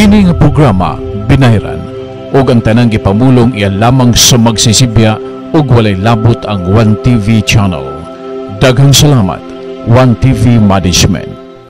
Kini nga programa binayran ug ang tanang gipamulong iya lamang sa magsisibya ug walay labot ang One TV channel. Daghang salamat One TV Management.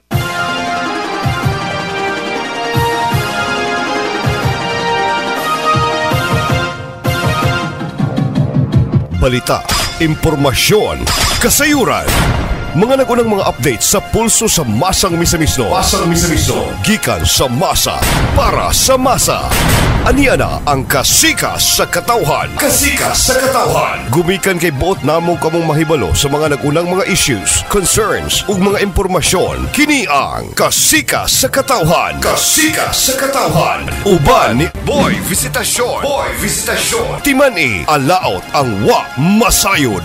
Balita, impormasyon, kasayuran. Mga nagunang mga update sa pulso sa masang misamisno. Gikan sa masa, para sa masa. Aniya na ang kasikas sa katawhan. Gumikan kay buot namong kamong mahibalo sa mga nagunang mga issues, concerns, ug mga impormasyon. Kini ang kasikas sa katawhan. Uban ni Boy Visitasyon. Timan-i, alaot ang wa masayod.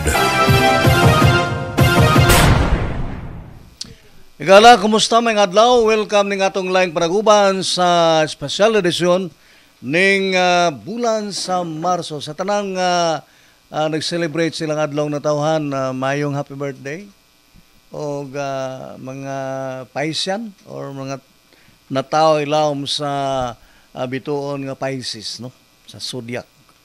Igala, kumusta mga adlaw? Welcome ning atong laing panaguban sa special edition ning bulan sa Marso. Sa tanang nag-celebrate silang adlaw na tawhan, mayong happy birthday. O mga Piscean or mga natao ilawom sa bituon nga Pisces, no? Sa zodiac.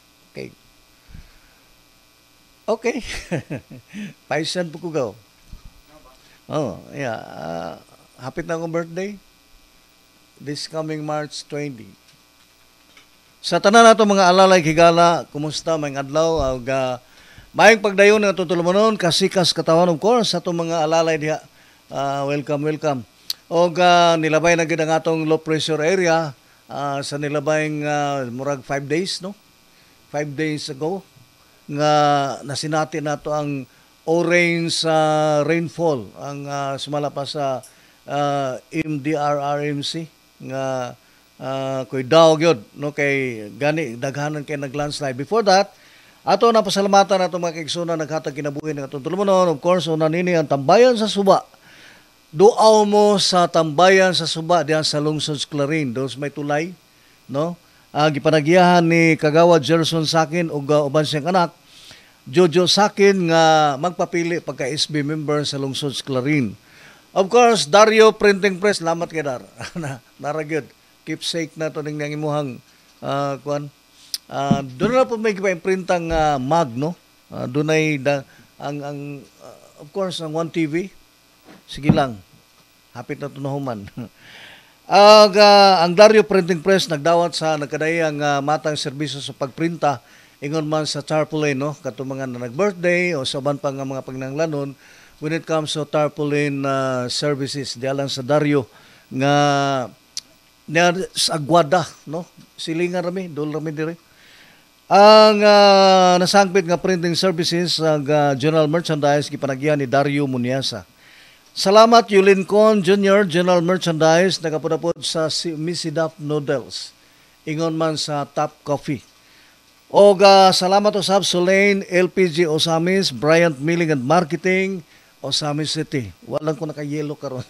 Okay. Piscean po ko gaw. Oh, yeah. Hapit na akong birthday. This coming March 20. Sa tanan nato mga alalay higala, kumusta mga adlaw? Mayong pagdayon nga tutulumanon, kasikas katawan of course sa itong mga alalay diha. Welcome. O nilabay na gid ang atong low pressure area sa nilabayng murag 5 days, no? 5 days ago nga nasinati nato ang orange rainfall ang sumala pa sa MDRRMC nga koy daw gyud no kay gani daghanan kay naglandslide. Before that, ato na pasalamatan nato mga kaigsoon naghatag kinabuhi ng atong tulumanon. Of course, una nini ang tambayan sa Suba. Duaw mo sa tambayan sa Suba diyan sa lungsod Clarin, dos may tulay, no? Gipanagiyahan ni Kagawad Gerson Sakin ug uban siyang anak Jojo Sakin nga magpapili pagka SB member sa lungsod Clarin. Of course, Dario Printing Press, lamat kay Dar. Naragyod. Keepsake na to ning nangimuhang kuan. Doon na po may iprintang mag, no? Doon ay of course ang One TV. Sige lang. Hapit na tunahuman. Ang Dario Printing Press nagdawat sa nagkadayang matang serbisyo sa pagprinta ingon man sa tarpaulin, no? Kato mga na nag-birthday o sa uban pa nga mga pagnanglanon when it comes to tarpaulin services dialang sa Dario nga sa Aguada, no? Silingan rami, dol rami dire. Ang nasangpit nga printing services ang general merchandise gipanagihan ni Dario Muniasa. Salamat Yulin Con Jr. General Merchandise nagapudapod sa Misidap Noodles ingon man sa Top Coffee. O salamat usab Sulain, LPG Osamis, Bryant Milling and Marketing, Osamis City. Walang ko naka-yellow karon.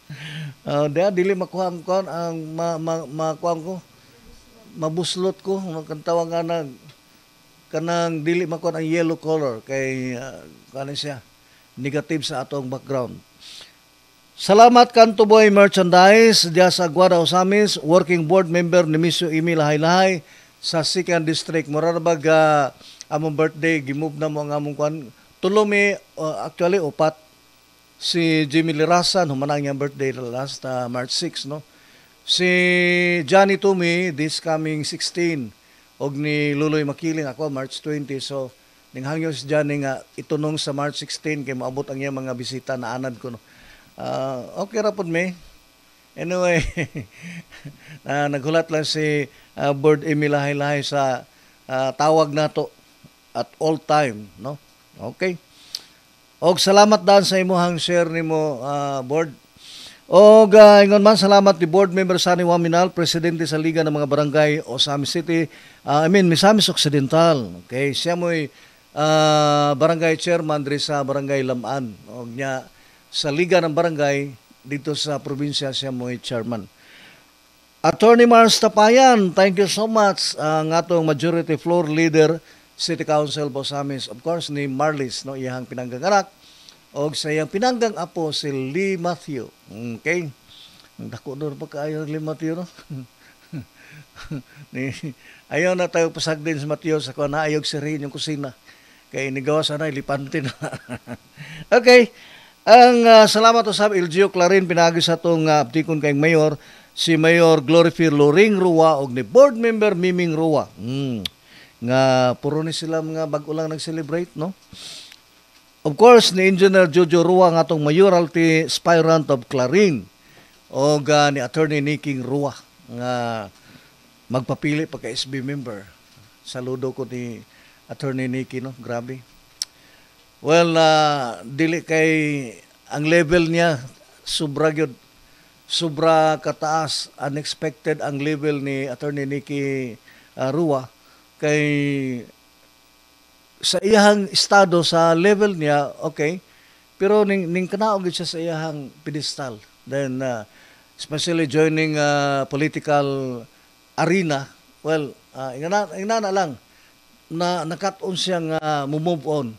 Dili makuha ko ang makuha ko. Mabuslot ko kantawa nga kanang dili makuha ang yellow color kay kanin siya negative sa atong background. Salamat Kanto Boy Merchandise diya sa Aguada Osamis, working board member ni Misyo Emil Lahay-Lahay sa 2nd District. Mura na bag among birthday, gimove na mo ang among kwan. Tulomi, actually, upat. Si Jimmy Lirasan, humanang niyang birthday last March 6, no? Si Johnny Tumi, this coming 16. Og ni Luloy Makiling, ako March 20. So, ninghangyo si Johnny nga itunong sa March 16 kay maabot ang iyang mga bisita na anad ko, no? Okay ra pud me. Anyway, naghulat lang si Board Emil Lahay-Lahay sa tawag nato at all time, no? Okay. Og salamat dan sa imuhang share nimo board. Og ingon man salamat ni board member Sani Waminal, presidente sa Liga ng mga Barangay Osamis City. Misamis Occidental. Okay, siya mo'y barangay chairman diri sa Barangay Lamaan. Og nya sa Liga ng Barangay dito sa probinsya siya mo'y chairman. Attorney Mars Tapayan, thank you so much. Ang atong majority floor leader, City Council Bosamis, of course, ni Marlis, no, iyang pinanggang anak. O sa iyang pinanggang apo, si Lee Matthew. Okay? Ang dako doon pa kaayo Lee Matthew, no? Ni ayaw na tayo pasagdin sa Matios ako na ayog sirihin yung kusina. Kay nigawa sana ilipante na. Okay. Ang salamat usab LGU Clarin pinagi sa tong abtikon kay Mayor si Mayor Glorifier Loring Rua og ni board member Miming Rua. Nga puro ni sila mga bag-o lang nag-celebrate, no? Of course, ni Engineer Jojo Rua nga atong mayoralty aspirant of Clarin o ni Attorney Niking Rua nga magpapili pa ka SB member. Saludo ko ni Attorney Nicky, no? Grabe. Well, dili kay ang level niya sobra gyud, sobra kataas, unexpected ang level ni Attorney Nicky Rua kay sa iyang estado sa level niya, okay, pero ning kanaog siya sa iyang pedestal. Then especially joining political arena, well, ingana lang na nakat-on siya nga move on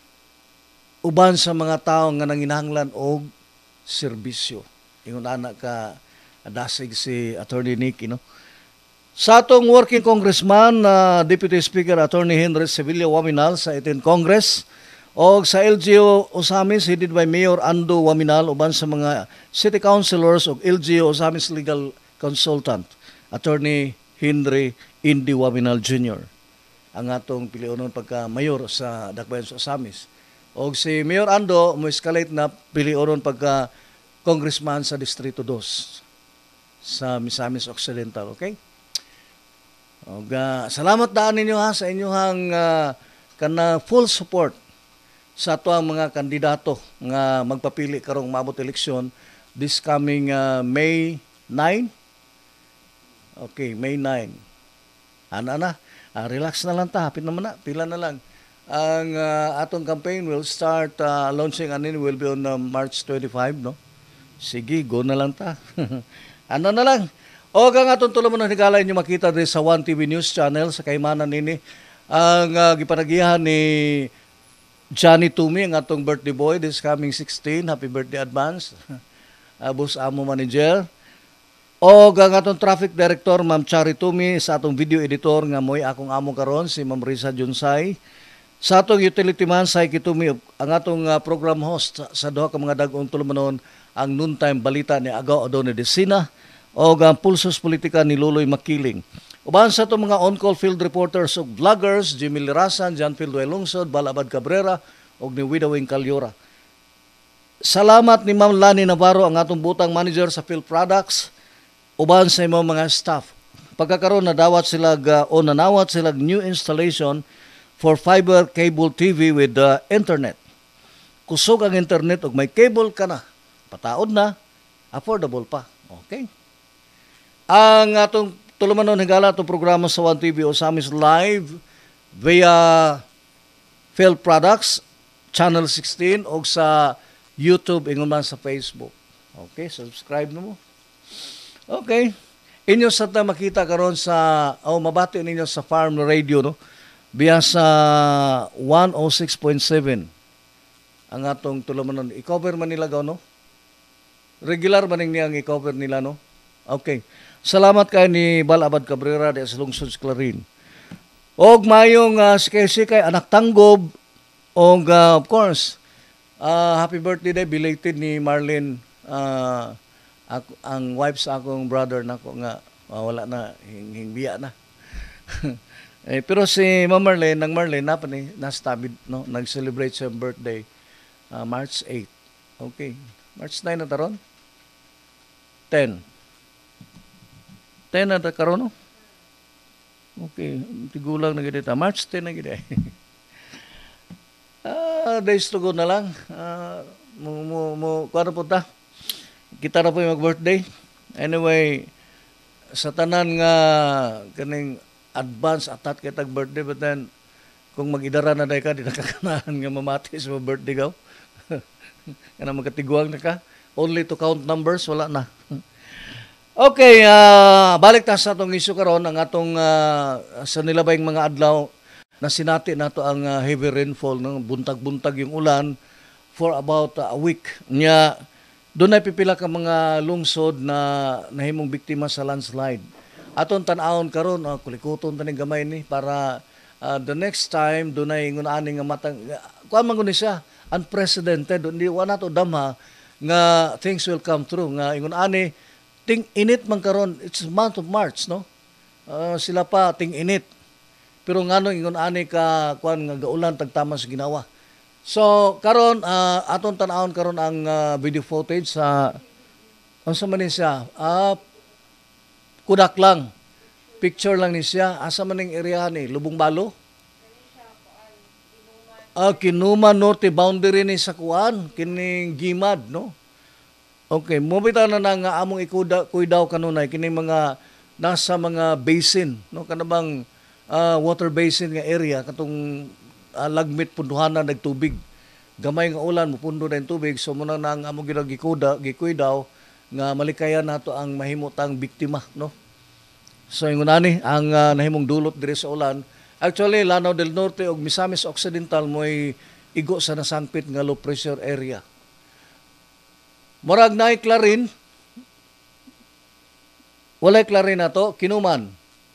uban sa mga tao nga nanginahanglan og serbisyo. Ingon ana ka dasig si Attorney Nicky, no? Sa atong working congressman, Deputy Speaker Attorney Henry Sevilla Waminal sa 18th Congress o sa LGU Osamis headed by Mayor Ando Waminal uban sa mga city councilors o LGU Osamis legal consultant Attorney Henry Indy Waminal Jr. ang atong pilionon pagka mayor sa Dakbayan sa Osamis. O si Mayor Ando mo escalate na pilionon pagka congressman sa Distrito 2 sa Misamis Occidental, okay? Og salamat daan ninyo ha sa inyong kana full support sa ato ang mga kandidato nga magpapili karong maabot eleksyon this coming May 9. Okay, May 9. Ana relax na lang ta, hapit naman na, pila na lang. Ang atong campaign will start launching will be on March 25, no? Sige, go na lang ta. Ano na lang. O ang atong tulong mo na higala inyo makita din sa 1TV News Channel sa kaimanan nini ang gipanagihan ni Johnny Tumi, ang atong birthday boy this coming 16. Happy birthday advance. Boss Amo Manager. O ang atong traffic director Ma'am Chari Tumi, sa atong video editor nga mo'y akong amo karon si Ma'am Risa Junsay. Sa atong utility man sa Kitumi, ang atong program host sa duha ka mga dag-ong tulumanon ang noontime balita ni Agaw Adone Desina o ang pulsos politika ni Luloy Makiling. Uban sa itong mga on-call field reporters o vloggers, Jimmy Lirasan, John Phil Lungsod, Balabad Cabrera o ni Widawing Calyora. Salamat ni Ma'am Lani Navarro, ang atong butang manager sa Field Products, uban sa imong mga staff. Pagkakaroon nadawat sila o nanawat sila new installation for fiber cable TV with internet. Kusog ang internet o may cable ka na, pataod na, affordable pa. Okay? Ang atong tulumanon higala itong programa sa 1TV Osamis Live via Field Products, Channel 16 o sa YouTube, ingon man sa Facebook. Okay, subscribe na mo. Okay. Inyo sa makita karon sa, mabati ninyo sa Farm Radio, no? Biya sa 106.7 ang atong tulumanon. I-cover man nila no? Regular man niyang i-cover nila, no? Okay. Salamat kay ni Balabad Cabrera de sa lungsod sa Clarin. Og mayong sikay anak tanggob og of course happy birthday day belated ni Marlene ang wife sa akong brother nako nga wala na hingbiya na. Pero si Ma'am Marlene, nang Marlene na pa ni nastabid, no, nag-celebrate sa birthday March 8. Okay. March 9 na taron. 10 na karon, no? Okay, tigulang na gid ta. March 10 na gid. Days to go na lang. Kuano po ta? Kita na po yung mag-birthday. Anyway, sa tanan nga kaning advance atat kay tag birthday, but then kung mag-idara na day ka, di nakakanahan nga mamati sa birthday gaw. Kana magkatiguang na ka. Only to count numbers, wala na. Okay, balik ta sa atong issue karon, ang atong sa nilabayng mga adlaw na sinati nato ang heavy rainfall, no? Buntag-buntag yung ulan for about a week. Nya doon ay pipila ka mga lungsod na nahimong biktima sa landslide. aton tan-awon karon kulikuton taning gamay ni para the next time dunay ingon ani nga matang kuan man guni siya unprecedented, hindi wala to damha nga things will come through nga ingon ani ting init man karon, it's month of March, no? Sila pa ting init. Pero ngano ingon ani ka kuan nga gaulan tagtama sa ginawa. So karon aton tan-awon karon ang video footage sa unsa man ni siya? Kudak lang. Picture lang ni siya. Asa man ning area ni Lubong Balo? Kinuman Norte boundary ni sa kuan kining Gimad, no? Okay, mobita na nga among ikudaw kanunay kining mga nasa mga basin, no? Kanabang water basin nga area katong lagmit punduhanan nagtubig. Gamay nga ulan mupundo na yung tubig, so muna na ang among gikuidaw nga malikayan nato ang mahimutang biktima, no? So ingon ani ang nahimong dulot diri sa ulan. Actually Lanao del Norte ug Misamis Occidental moy igo sa nasangpit nga low pressure area. Murag naay Clarin. Walay Clarin nato, Kinuman.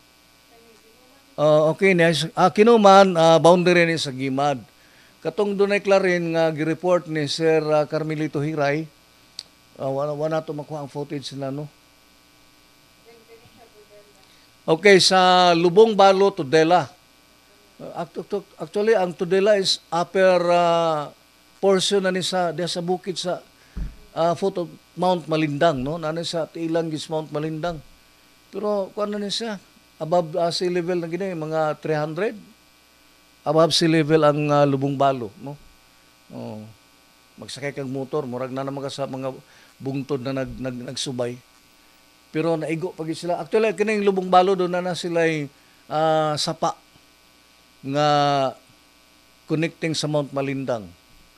Okay ni Kinuman boundary ni sa Gimad. Katong dunay Clarin nga gi-report ni Sir Carmelito Hiray. Wala to makuha ang footage nila, no? Okay, sa Lubong Balo, Tudela. Actually, ang Tudela is upper portion na ni sa bukid sa foot of Mount Malindang, no? Nana sa tiilang gis Mount Malindang. Pero kuan na ni siya above sea level na gini mga 300. Above sea level ang Lubong Balo, no? Oh. Magsakay kang motor, murag na naman ka sa mga bungtod na nagsubay. Pero naigo pag sila. Actually, kining Lubong Balo doon na sila sapa nga connecting sa Mount Malindang.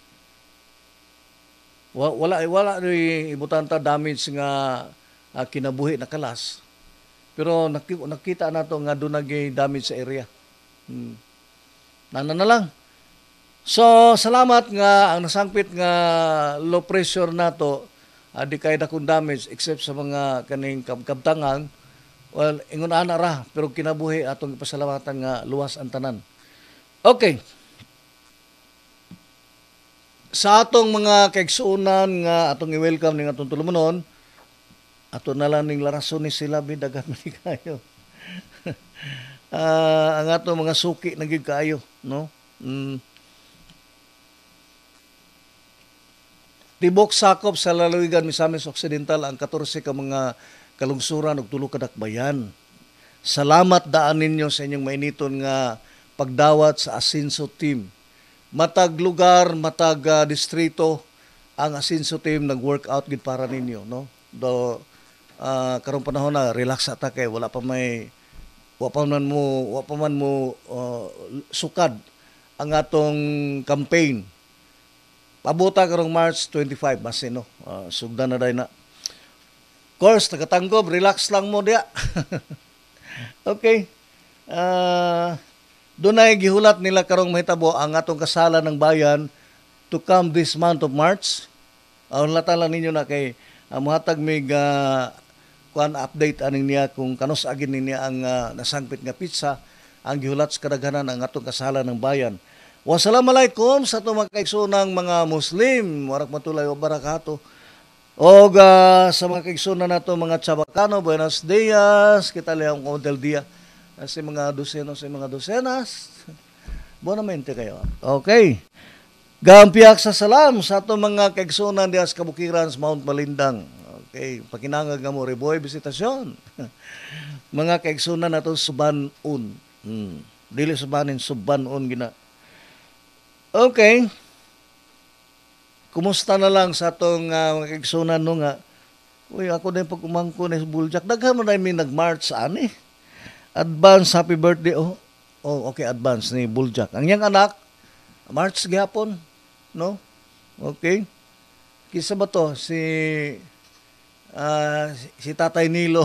Wala ibutanta damage nga kinabuhi na kalas. Pero nakita nato nga doon nag-damage sa area. Nana na lang. So, salamat nga ang nasangpit nga low pressure nato di kay dakong damage except sa mga kaning kabtangang. Well, ingon ana ra pero kinabuhi atong ipasalamatan nga luwas ang tanan. Okay. Sa atong mga kaigsuonan nga atong i-welcome ning atong tulumanon, ato na lang ning larason ni sila bidagan man kayo. Ang atong mga suki na gid kayo, no? Tibok sakop sa lalawigan Misamis Occidental ang 14 ka mga kalungsuran ug 3 ka dakbayan. Salamat daan ninyo sa inyong mainiton nga pagdawat sa Asinso team. Matag lugar, matag distrito ang Asinso team nag-workout gid para ninyo, no? Karong panahon na relax ata kay wala pa man mo sukad ang atong campaign. Pabuta karong March 25 masino. Sugdan na day na. Of course, tagatanggob, relax lang mo diya. Okay. Dunay gihulat nila karong mahitabo ang atong kasalan ng bayan to come this month of March. Latala ninyo na kay muhatag mig kuan update aning niya kung kanos agin niya ang nasangpit nga pizza ang gihulat sa kadaghanan ang atong kasalan ng bayan. Wassalamualaikum sa itong mga kaigsunang mga Muslim. Warak matulay o barakato. O sa mga kaigsunan nato mga Chabacano, buenos dias. Kita liyang del dia. Sa mga dosenas. Bonamente kayo. Okay. Gampiak sa salam sa itong mga kaigsunan diya sa kabukiran sa Mount Malindang. Okay. Pakinangag nga mo, Reboy, bisitasyon. Mga kaigsunan nato suban-un. Dili subanin, suban-un gina. Okay. Kumusta na lang sa itong mga kaigsunan no nga. Uy, ako na yung pag-umangko na sa Buljak. Daghan mo na yung nag-march sa ani. Advance happy birthday. Oh, okay, advance ni Buljak. Ang niyang anak, march gihapon. No? Okay. Kisa ba to? Si Tatay Nilo.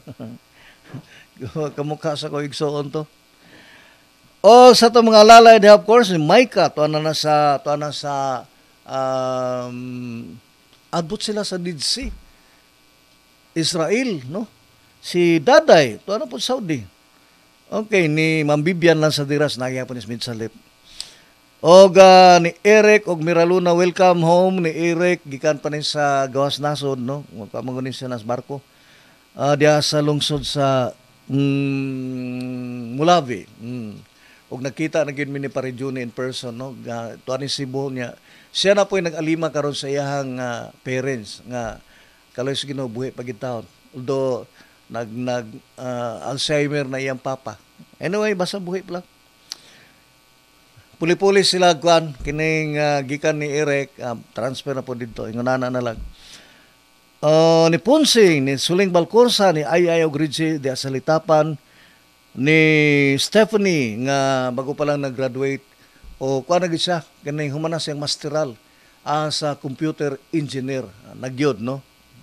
Kamukha sa ko igsoon to. Sa itong mga lalay, of course, si Micah, tuwa na sa abot sila sa Dead Sea. Israel, no? Si Daday, to ano po Saudi. Okay, ni Ma'am Bibian lang sa diras, nagyapon ni Smith Salip. Og ni Eric og Miraluna, welcome home ni Eric, gikan pa ni sa gawas nasod, no? Magpamangunin siya nas barko. Diya sa lungsod sa Mulawi. Og nakita na gid mi ni Parijuni in person, no? Tuwa ni Cebu niya. Siya na po nag-alima karon sa iyahang parents nga kaloy sa Ginoo buhi pagid taon. Although nag Alzheimer na iyang papa. Anyway, basta buhi pa lang. Puli-puli sila kuan kining gikan ni Eric, transfer na po dito, ingonana na lang. Ni Punsing, ni Suling Balcorsa, ni Ayay og Ridge di Asalitapan, ni Stephanie nga bago pa lang nag-graduate o kuan na gid siya kining humana siyang masteral sa computer engineer. Nagyod, no?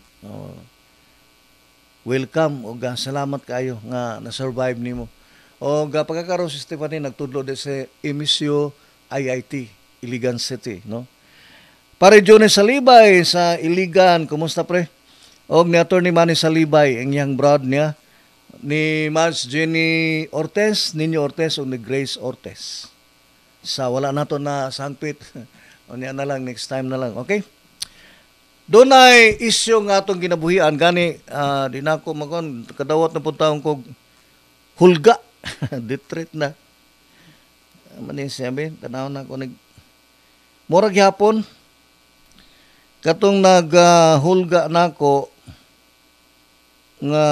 Welcome og salamat kayo nga na-survive nimo. O pagkakaroon si Stephanie nagtudlo de sa Emisio IIT, Iligan City, no? Pare Johnny Salibay sa Iligan, kumusta pre? Og ni Attorney Manny Salibay, ang yang broad niya, ni Mars Jenny Ortez, Ninyo Ortez o ni Grace Ortez. Sa wala nato na sangpit, o niya na lang, next time na lang, okay? Doon ay isyo nga itong ginabuhian, gani, di na ako makon, kadawat na puntaon ko hulga. Ditreat na. Manin sabi, tanaw na ko murag hapon katong naghulga nako nga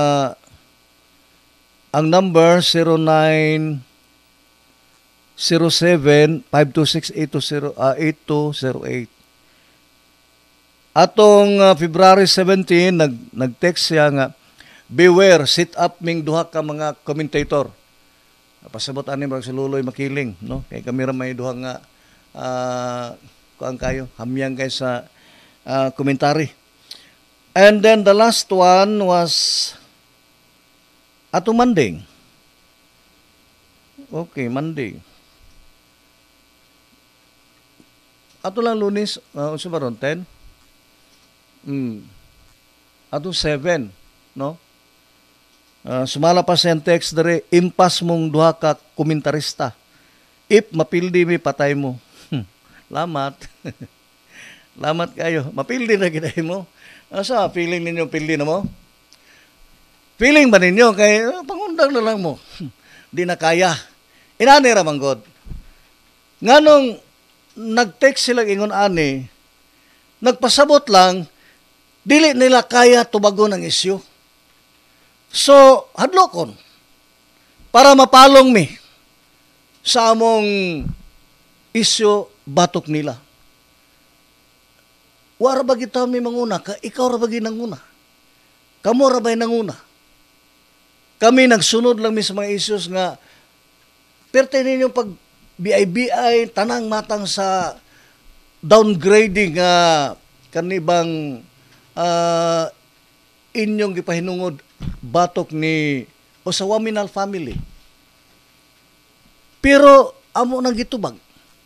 ang number 0907-526-8208. Atong February 17 nag-text siya nga, beware, sit up ming duha ka mga commentator. Pasabot ani marag si Luloy Makiling, no? Kay kami ra may duha nga kuan kayo, hamyang kay sa komentary. And then the last one was ato Manding. Okay, Manding. Ato lang Lunes, unsa ba ron 10? Ato 7, no? Sumala pa sa text dere, impas mong duha ka komentarista. If mapildi mi patay mo. Lamat. Lamat kayo. Mapildi na giday mo. Asa feeling ninyo pildi na mo? Feeling ba ninyo kay pangundang na lang mo. Di na kaya. Inani ra man god. Nganong nag-text sila ingon ani, nagpasabot lang dili nila kaya tubagon ang isyu. So, hadlokon para mapalong mi sa among isyu batok nila. Wara ba kita mi manguna, ikaw ra ba ginanguna? Kamo ra ba nanguna? Kami nagsunod lang mi sa mga issues nga perte ninyo pag BI tanang matang sa downgrading kanibang inyong gipahinungod batok ni o sa Waminal family. Pero amo nang gitubag.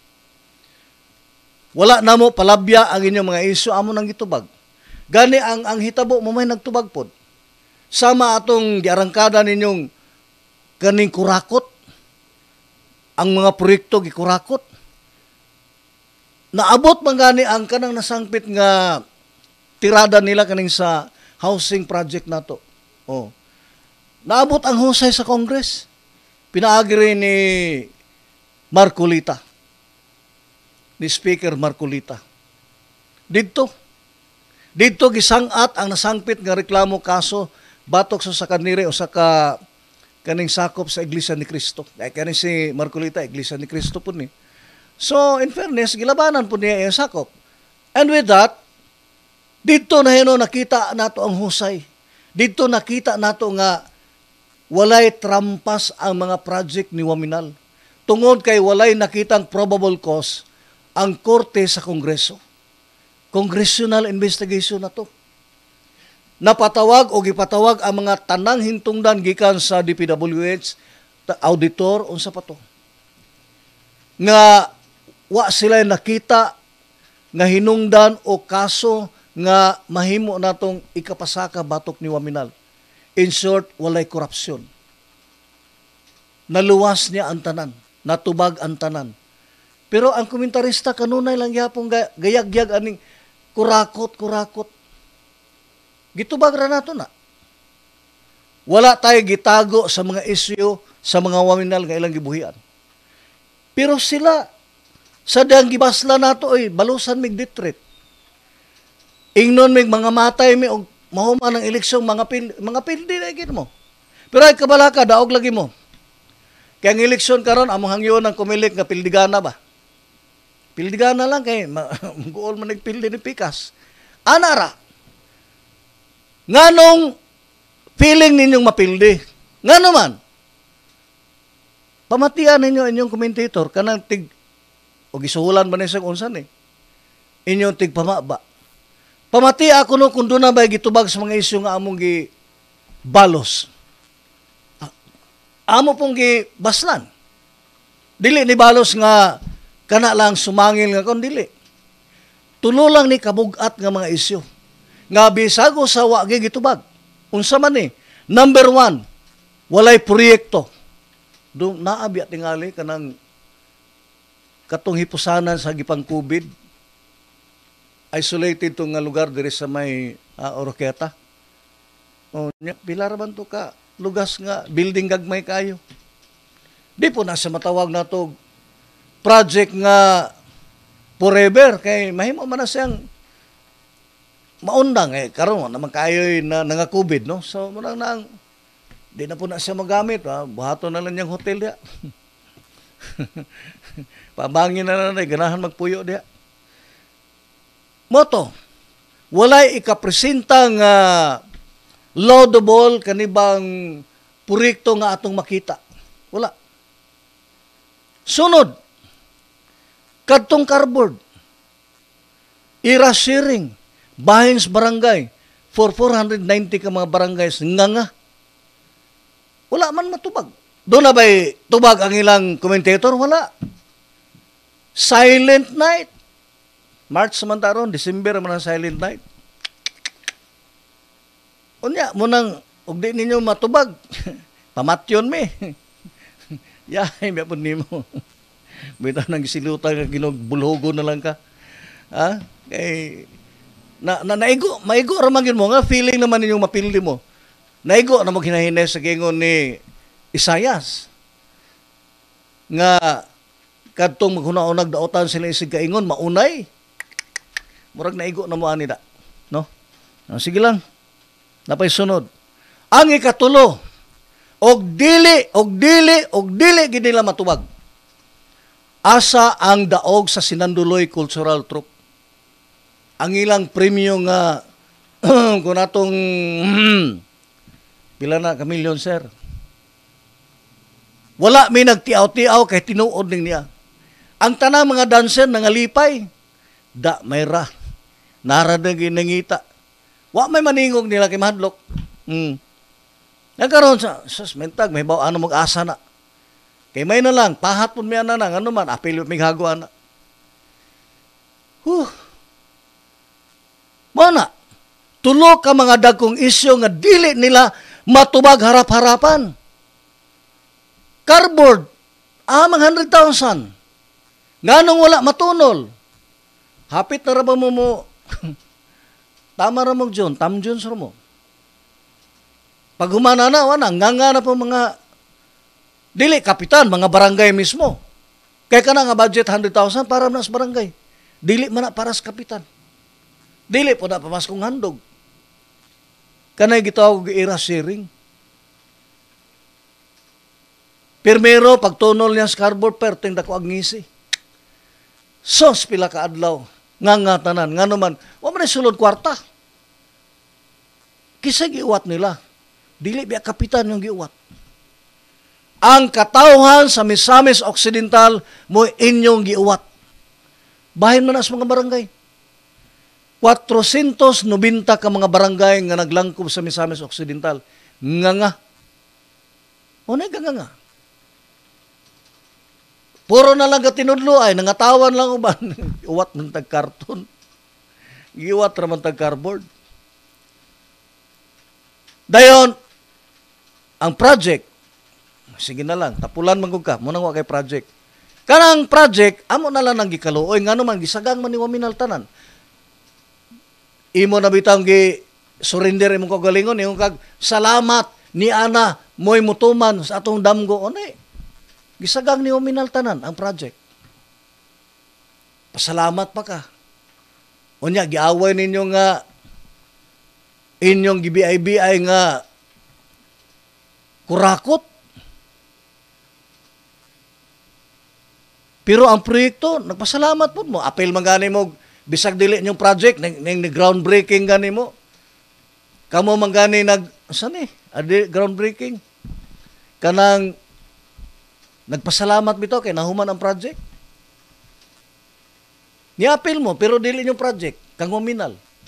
Wala namo palabya ang inyong mga isyu, amo nang gitubag. Gani ang hitabo mo may nagtubag pod. Sama atong giarangkada ninyong kaning kurakot. Ang mga proyekto gikurakot. Naabot man gani ang kanang nasangpit nga tirada nila kaning sa housing project nato. Naabot ang husay sa Congress. Pinaagi rin ni Marcolita. Ni Speaker Marcolita. Dito gisangat ang nasangpit nga reklamo kaso batok sa kanire o sa kaning sakop sa Iglesia ni Cristo. Kaya kaning si Marcolita, Iglesia ni Cristo po ni. So, in fairness, gilabanan po niya yung sakop. And with that, dito na nakita nato ang husay. Dito nakita nato nga walay trampas ang mga project ni Waminal. Tungod kay walay nakitang probable cause ang korte sa Kongreso. Congressional investigation na to. Napatawag o gipatawag ang mga tanang hintungdan gikan sa DPWH, auditor, unsa pa to. Nga wa sila nakita nga hinungdan o kaso nga mahimo natong ikapasaka batok ni Waminal. In short, walay korupsyon. Naluwas niya ang tanan, natubag ang tanan. Pero ang komentarista kanunay lang yapong gayag-yag aning kurakot. Gitubag ra nato na. Wala tayo gitago sa mga isyu, sa mga waminal nga ilang gibuhian. Pero sila, sa dang gibasla nato, balusan mig ditret. Ingnon mig mga matay mi, og mahuman ng eleksyon, mga pildi na igin mo. Pero ay kabalaka, daog lagi mo. Kaya ang eleksyon karon among hangyon ng kumilik nga pildigana ba? Pildigana lang kay mag-uol man nagpildi ni Pikas. Anara. Nganong feeling ninyong mapildi? Ngano man? Pamatian ninyo inyong commentator kanang o gisuhulan ba niya sa unsan inyong tigpamaba. Pamati ako no kung doon na ba gitubag sa mga isyu nga among gibalos. Amo pong gibaslan. Dili ni balos nga kana lang sumangil nga kon dili. Tulo lang ni kabugat nga mga isyu. Nga bisago sa wa gitubag. Unsa man Number 1, walay proyekto. Do naabi at tingali kanang katong hipusanan sa gipang COVID. Isolated to nga lugar diri sa may Oroqueta. O pila ra man to ka lugas nga building gagmay kayo. Di po nasa matawag na to project nga forever kay mahimo man na siyang maundang karon naman kayo na nga COVID no. So muna nang di na po na siya magamit buhaton na lang yung hotel dia. Pabangin na ganahan magpuyo dia. Moto walay ikapresenta nga laudable kanibang proyekto nga atong makita. Wala. Sunod, kadtong cardboard, sharing, bahin sa barangay, for 490 ka mga barangays, nga. Wala man matubag. Doon na ba'y tubag ang ilang commentator? Wala. Silent night. March samantaron, December man ang silent night. Unya, munang, ug di ninyo matubag. Pamatyon me. Yahay, may po nimo. Bita nang silutan nga ginugbulhogo na lang ka. Ha? Kay, maigo ramangin mo nga, feeling naman ninyong mapildi mo. Naigo na maghinahinay sa gingon ni Isayas. Nga, kadtong maghuna-unag daotan sila isig kaingon, maunay. Murag naigo na mo anida. No? Sige lang. Napay sunod. Ang ikatulo, og dili gid nila matubag. Asa ang daog sa Sinanduloy Cultural Troupe. Ang ilang premyo nga kung atong pila na ka milyon, sir. Wala may nagtiaw-tiaw kay tinuod ning niya. Ang tanang mga dancer nangalipay, mayra. Naradagi nangita. Wa may maningog nila kay mahadlok. Nagkaroon sa mentag, may bawa ano mag-asa na. Kay may na lang, pahat po may na ano man, apil may haguan na. Mana, tulo ka mga dagkong isyo nga dili nila matubag harap-harapan. Cardboard, mga 100,000. Nganong wala matunol. Hapit na ra ba mo tama ra mo John, Tam Jones ra mo. Pag humana na, nga po mga dili kapitan, mga barangay mismo. Kaya ka na nga budget 100,000 para na sa barangay. Dili man na para sa kapitan. Dili po na pamaskong handog. Kanay gitawag era sharing. Pirmero, pagtunol niya sa cardboard, perting dako agngisi. Sos pila ka adlaw. Nga tanan, nga naman, wa man sulod kwarta. Kisay giuwat nila. Dili biya kapitan yung giuwat. Ang katawhan sa Misamis Occidental mo inyong giuwat. Bahin man as mga barangay. 490 ka mga barangay nga naglangkob sa Misamis Occidental. Nga. Unay nga. Puro na lang katinudlo ay, nangatawan lang uban. Iwat man tag-karton. Iwat naman tag-cardboard. Dayon, ang project, sige na lang, tapulan man kung ka, munang wa kay project. Kanang project, amo na lang ang gikaluoy, nga naman, gisagang man ni Waminal tanan. Imo na bitang surrender imong kagalingon, imong kag salamat ni ana mo'y mutuman sa atong damgo. Onay, gisagang ni Waminal tanan ang project. Pasalamat pa ka. Unya, giaway ninyo nga inyong gibiay-biay nga kurakot. Pero ang proyekto, nagpasalamat po mo. Apel man gani mo, bisag dili niyong project, nang groundbreaking gani mo. Kamo man gani saan groundbreaking? Kanang, nagpasalamat bito kay nahuman ang project. Ni-apel mo, pero dili niyong project, kang Waminal.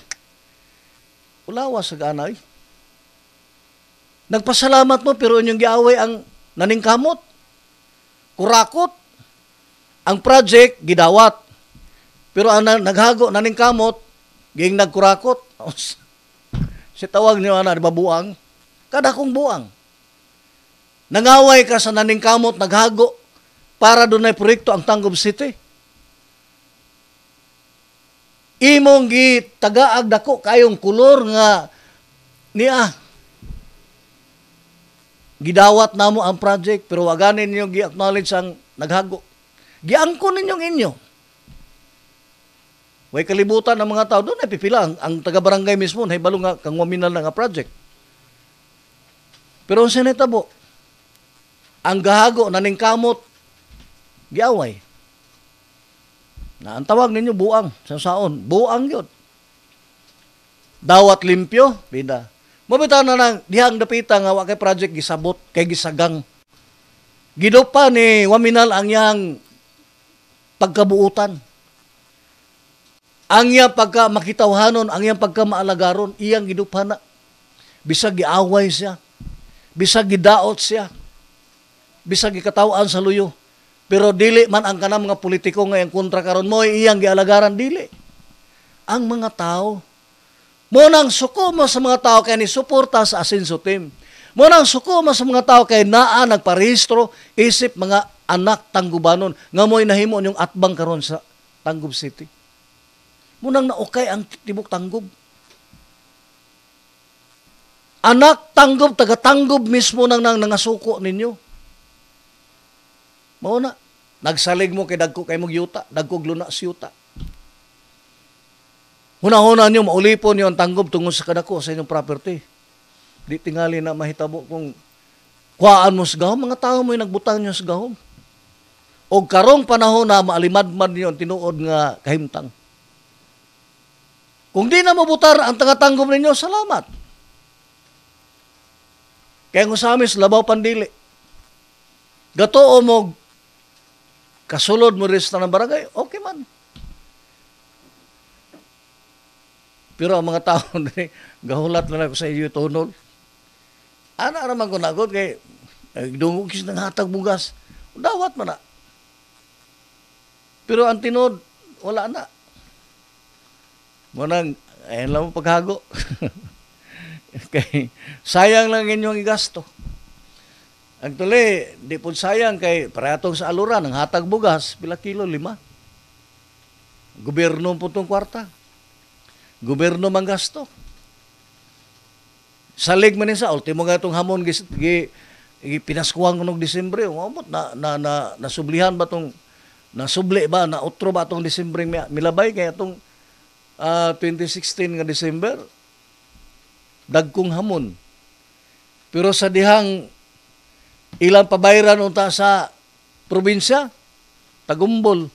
Ulawa sa ganay. Nagpasalamat mo, pero inyong giaway ang naningkamot. Kurakot. Ang project, gidawat. Pero ang naghago, naningkamot, ging nagkurakot. Si tawag niyo, di ba buang? Kada kong buang. Nangaway ka sa naningkamot, naghago, para doon ay proyekto ang Tangub City. Imong gitagaag dako kayong kulor nga niya. Gidawat namo ang project, pero waganin niyo gi-acknowledge ang naghago. Giangko ninyong inyo. Way kalibutan ng mga tao, doon ay pipila. Ang taga-barangay mismo, naibalo nga, kang Waminal na nga project. Pero ang sinetabo, ang gahago, naningkamot, giaway. Na ang tawag ninyo, buang, sa saon. Buang yun. Dawat limpyo, bida. Mabita na lang, dihang dapita nga, wakay project, gisabot, kay gisagang. Gidopa ni Waminal ang yang pagkabuutan. Ang iyang pagka makitawhanon, ang iyang pagka maalagaron, iyang gidupana. Bisag giaway siya. Bisag gidaot siya. Bisag gikatawaan sa luyo. Pero dili man ang kanang mga politiko nga yung kontra karon mo, iyang gialagaran, dili. Ang mga tao, mo nang suko mo sa mga tao kaya ni suporta sa Asenso team. Mo nang suko mo sa mga tao kay naa nagparehistro isip mga anak tanggubanon nga mo'y nahimo yung atbang karon sa Tangub City. Munang naukay ang tibok Tangub. Anak Tangub, taga Tangub mismo nang nangasuko ninyo. Mao na, nagsalig mo kay dagko kay mong yuta, dagko luna si yuta. Huna-huna nyo, maulipon nyo ang Tangub tungod sa kadako sa inyong property. Di tingali na mahitabo kung kuhaan mo sa gahom, mga tao mo'y nagbutang nyo sa gahom. O karong panahon na maalimadmad niyo ang tinuod nga kahimtang. Kung di na mabutar ang tangatanggob ninyo, salamat. Kaya kung sa amin, labaw pandili. Gatoo mo, kasulod mo rin ng barangay, okay man. Pero ang mga tao, gahulat na ako sa iyo tunol. Ano naman ko nagod kay dungugis ng hatag bugas. Dawat man na. Pero ang tinod, wala na. Munang, ayun lang mo paghago. Okay. Sayang lang inyong igasto. Ang tuli, di po sayang kay parehatong sa aluran, ang hatag bugas, pila kilo, 5. Gobyerno po itong kwarta. Gobyerno mang gasto. Salig man sa ultimo nga itong hamon, pinaskuhan ko ng Disembre, nasublihan ba itong nasubli ba, na utro ba itong Disembre milabay, kaya itong 2016 nga December, dagkong hamon. Pero sa dihang ilang pabayran unta sa probinsya, tagumbol.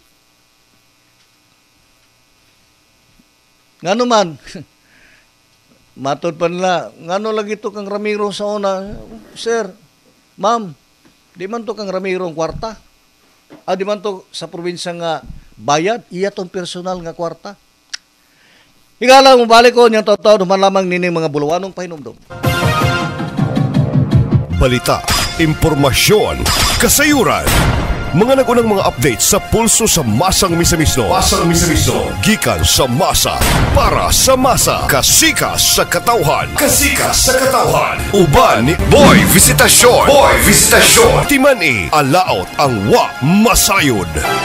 Ngano man, matod pa nila, ngano lagi ito kang Ramiro sa una, sir, ma'am, di man to kang Ramiro ang kwarta. Di man to sa probinsya nga bayad, iya tong personal nga kwarta. Higala mo balik ko niyang totoo duman lamang nining mga buluwanong pahinumdum. Balita, impormasyon, kasayuran, Mga nagunang mga update sa pulso sa masang misamisno. Masang misamisno. Gikan sa masa, para sa masa. Kasikas sa katawhan. Kasikas sa katawhan. Uban ni Boy Visitasyon. Boy Visitasyon. Timan alaot ang wa masayod.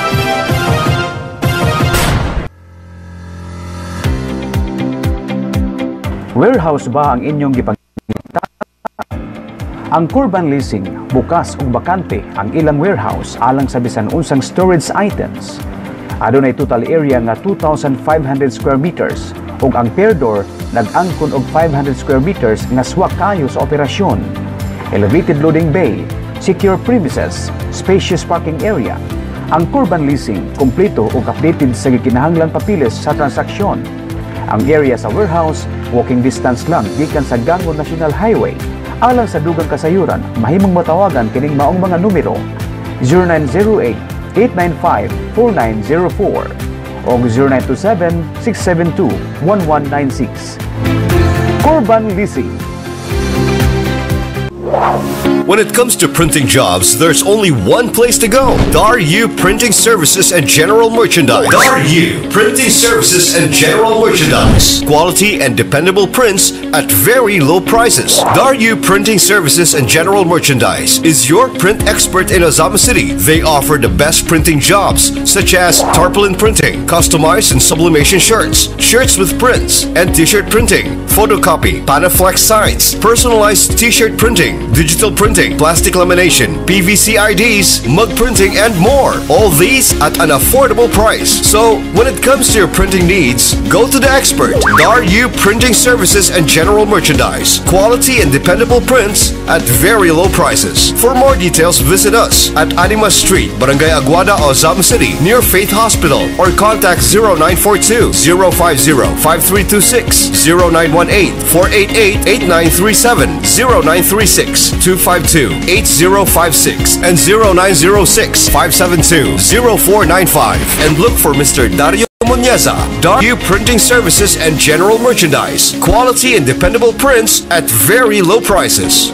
Warehouse ba ang inyong gipangita? Ang Kurban Leasing bukas ug bakante ang ilang warehouse alang sa bisan unsang storage items. Adunay total area nga 2,500 square meters ug ang pair door nag-angkon og 500 square meters nga swak kayo sa operasyon. Elevated loading bay, secure premises, spacious parking area. Ang Kurban Leasing kompleto ug updated sa gikinahanglang papilis sa transaksyon. Ang area sa warehouse, walking distance lang gikan sa Gangon National Highway. Alang sa dugang kasayuran, mahimong matawagan kining maong mga numero 0908-895-4904 o 0927-672-1196. Kurban Leasing. When it comes to printing jobs, there's only one place to go. Daru Printing Services and General Merchandise. Daru Printing Services and General Merchandise. Quality and dependable prints at very low prices. Daru Printing Services and General Merchandise is your print expert in Ozama City. They offer the best printing jobs such as tarpaulin printing, customized and sublimation shirts, shirts with prints, and t-shirt printing, photocopy, Panaflex signs, personalized t-shirt printing, digital printing, plastic lamination, PVC IDs, mug printing, and more. All these at an affordable price. So, when it comes to your printing needs, go to the expert. Daru Printing Services and General Merchandise. Quality and dependable prints at very low prices. For more details, visit us at Anima Street, Barangay Aguada, Ozama City, near Faith Hospital, or contact 0942-050-5326, 0918-488-8937, 0936-252-8056, and 0906-572-0495. And look for Mr. Dario Monyaza. Daru Printing Services and General Merchandise. Quality and dependable prints at very low prices.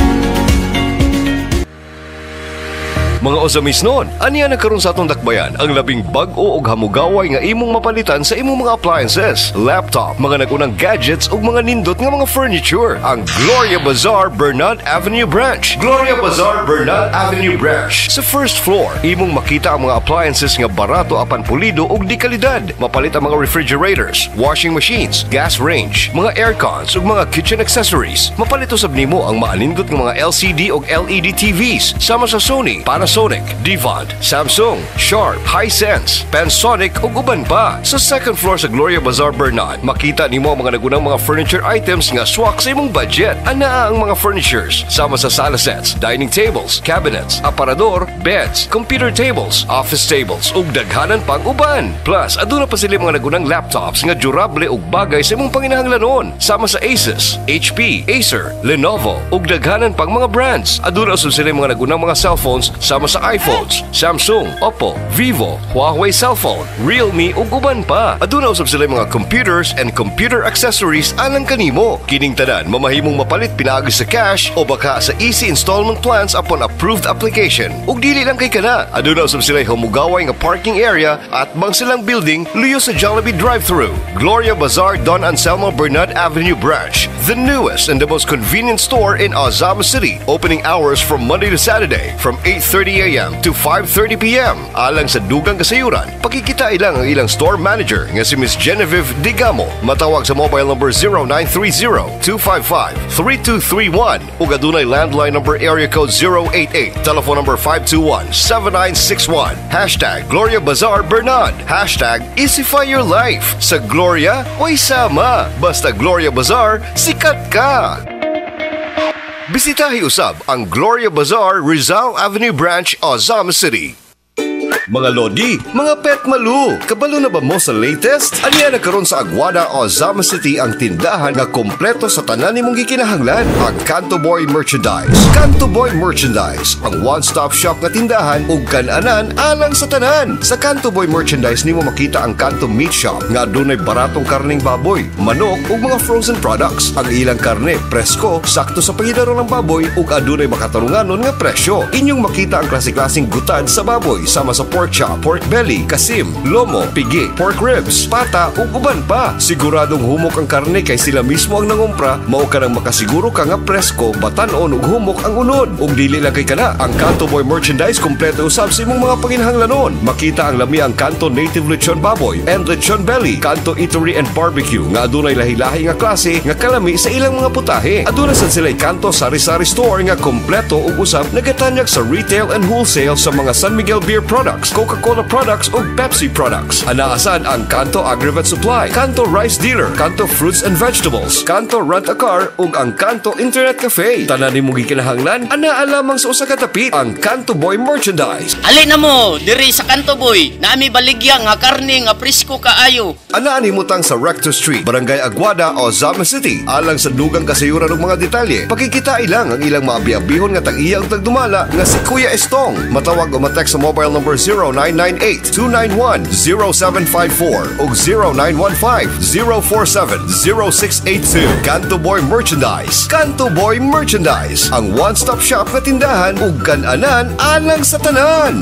Mga osamis noon, aniya nagkaroon sa atong dakbayan ang labing bag-o og hamugaway nga imong mapalitan sa imong mga appliances, laptop, mga nagunang gadgets ug mga nindot nga mga furniture. Ang Gloria Bazaar, Bernard Avenue Branch. Gloria Bazaar, Bernard Avenue Branch. Sa first floor, imong makita ang mga appliances nga barato apan pulido ug di kalidad. Mapalit ang mga refrigerators, washing machines, gas range, mga aircons ug mga kitchen accessories. Mapalit usab nimo ang maanindot nga mga LCD ug LED TVs sama sa Sony, Panasonic, Devon, Samsung, Sharp, Hisense, Panasonic ug uban pa. Sa second floor sa Gloria Bazaar, Bernard, makita nimo ang mga nagunang mga furniture items nga swak sa imong budget. Ana ang mga furnitures sama sa sala sets, dining tables, cabinets, aparador, beds, computer tables, office tables ug daghanan pang uban. Plus, aduna pa sila mga nagunang laptops nga durable ug bagay sa imong panginahanglanon sama sa Asus, HP, Acer, Lenovo ug daghanan pang mga brands. Aduna usab sila mga nagunang mga cellphones sama sa iPhones, Samsung, Oppo, Vivo, Huawei cellphone, Realme ug uban pa. Aduna usab sila mga computers and computer accessories alang kanimo. Kining tanan mamahimong mapalit pinaagi sa cash o baka sa easy installment plans upon approved application. Ug dili lang kay kana, aduna usab sila humugaway nga parking area at bang silang building luyo sa Jollibee drive-thru. Gloria Bazaar, Don Anselmo Bernard Avenue Branch, the newest and the most convenient store in Ozama City. Opening hours from Monday to Saturday from 8:30 a.m. to 5:30 p.m. Alang sa dugang kasayuran, pakikita ilang ang ilang store manager nga si Miss Genevieve Digamo. Matawag sa mobile number 0930-255-3231 ug adunay landline number area code 088, telephone number 521-7961. Hashtag Gloria Bazaar Bernard. Hashtag Easify Your Life. Sa Gloria, way sama. Basta Gloria Bazaar, sikat ka! Bisitahi usab ang Gloria Bazaar, Rizal Avenue Branch, Ozama City. Mga lodi, mga pet malu, kabalo na ba mo sa latest? Aniya nagkaroon sa Aguada, Ozama City ang tindahan nga kompleto sa tanan nimong gikinahanglan, ang Kanto Boy Merchandise. Kanto Boy Merchandise, ang one-stop shop nga tindahan ug kan-anan alang sa tanan. Sa Kanto Boy Merchandise nimo makita ang Kanto Meat Shop nga adunay baratong karning baboy, manok ug mga frozen products. Ang ilang karne presko, sakto sa pangidaro ng baboy ug adunay makatarunganon nga presyo. Inyong makita ang klase-klaseng gutad sa baboy sama sa pork chop, pork belly, kasim, lomo, pigi, pork ribs, pata ug uban pa. Siguradong humok ang karne kay sila mismo ang nangumpra, mao ka nang makasiguro ka nga presko, batan-on ug humok ang unod. Ug dili lang kay kana, ang Kanto Boy Merchandise kompleto usab sa imong mga panginahanglanon. Makita ang lami ang Kanto Native Lechon Baboy and Lechon Belly, Kanto Eatery and Barbecue nga adunay lahi-lahi nga klase nga kalami sa ilang mga putahe. Aduna sad sila Kanto Sari-Sari Store nga kompleto ug usab nagatanyag sa retail and wholesale sa mga San Miguel Beer products, Coca-Cola products ug Pepsi products. Anaasan ang Kanto Agrivet Supply, Kanto Rice Dealer, Kanto Fruits and Vegetables, Kanto Rent a Car ug ang Kanto Internet Cafe. Tanan nimong gikinahanglan ana lamang sa usa ka dapit, ang Kanto Boy Merchandise. Ali na mo diri sa Kanto Boy, naami baligya nga karne nga presko kaayo. Anaan himutang sa Rector Street, Barangay Aguada, Ozama City. Alang sa dugang kasayuran ng mga detalye, pakikita ilang ang ilang maabi-abihon nga tag-iya ug tagdumala nga si Kuya Estong. Matawag o matext sa mobile number 0998-291-0754 o 0915-047-0682. Kanto Boy Merchandise. Kanto Boy Merchandise, ang one-stop shop na tindahan ug kan-anan alang sa tanan.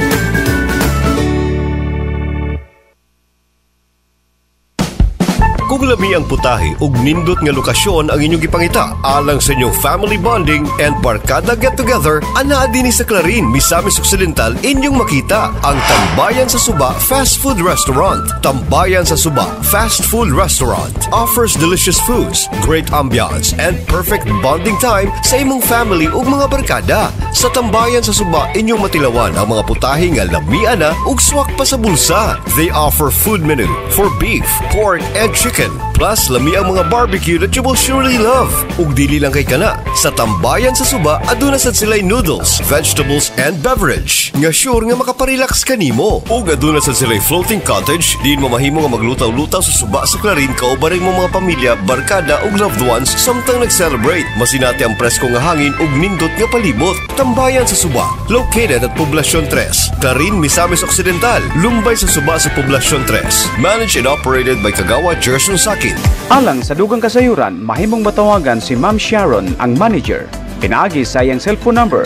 Kung lami ang putahe ug nindot nga lokasyon ang inyong gipangita alang sa inyong family bonding and barkada get-together, anaa dinhi sa Clarin, Misamis Occidental inyong makita ang Tambayan sa Suba Fast Food Restaurant. Tambayan sa Suba Fast Food Restaurant offers delicious foods, great ambiance, and perfect bonding time sa imong family ug mga barkada. Sa Tambayan sa Suba inyong matilawan ang mga putahe nga lamian na ug swak pa sa bulsa. They offer food menu for beef, pork, and chicken. Plus, lami ang mga barbecue that you will surely love. Ug dili lang kay kana, sa Tambayan sa Suba, aduna sad sila'y noodles, vegetables, and beverage. Nga sure nga makaparelax kanimo. Ug aduna sad sila'y floating cottage, diin mamahimo nga maglutaw-lutaw sa Suba sa Clarin kaubaring mo mga pamilya, barkada ug loved ones samtang nag-celebrate. Masinati ang presko nga hangin ug nindot nga palibot. Tambayan sa Suba, located at Poblacion 3, Clarin, Misamis Occidental, lumbay sa Suba sa Poblacion 3. Managed and operated by Kagawa Gerson Sakin. Alang sa dugang kasayuran, mahimong matawagan si Ma'am Sharon, ang manager. Pinaagi sa iyang cellphone number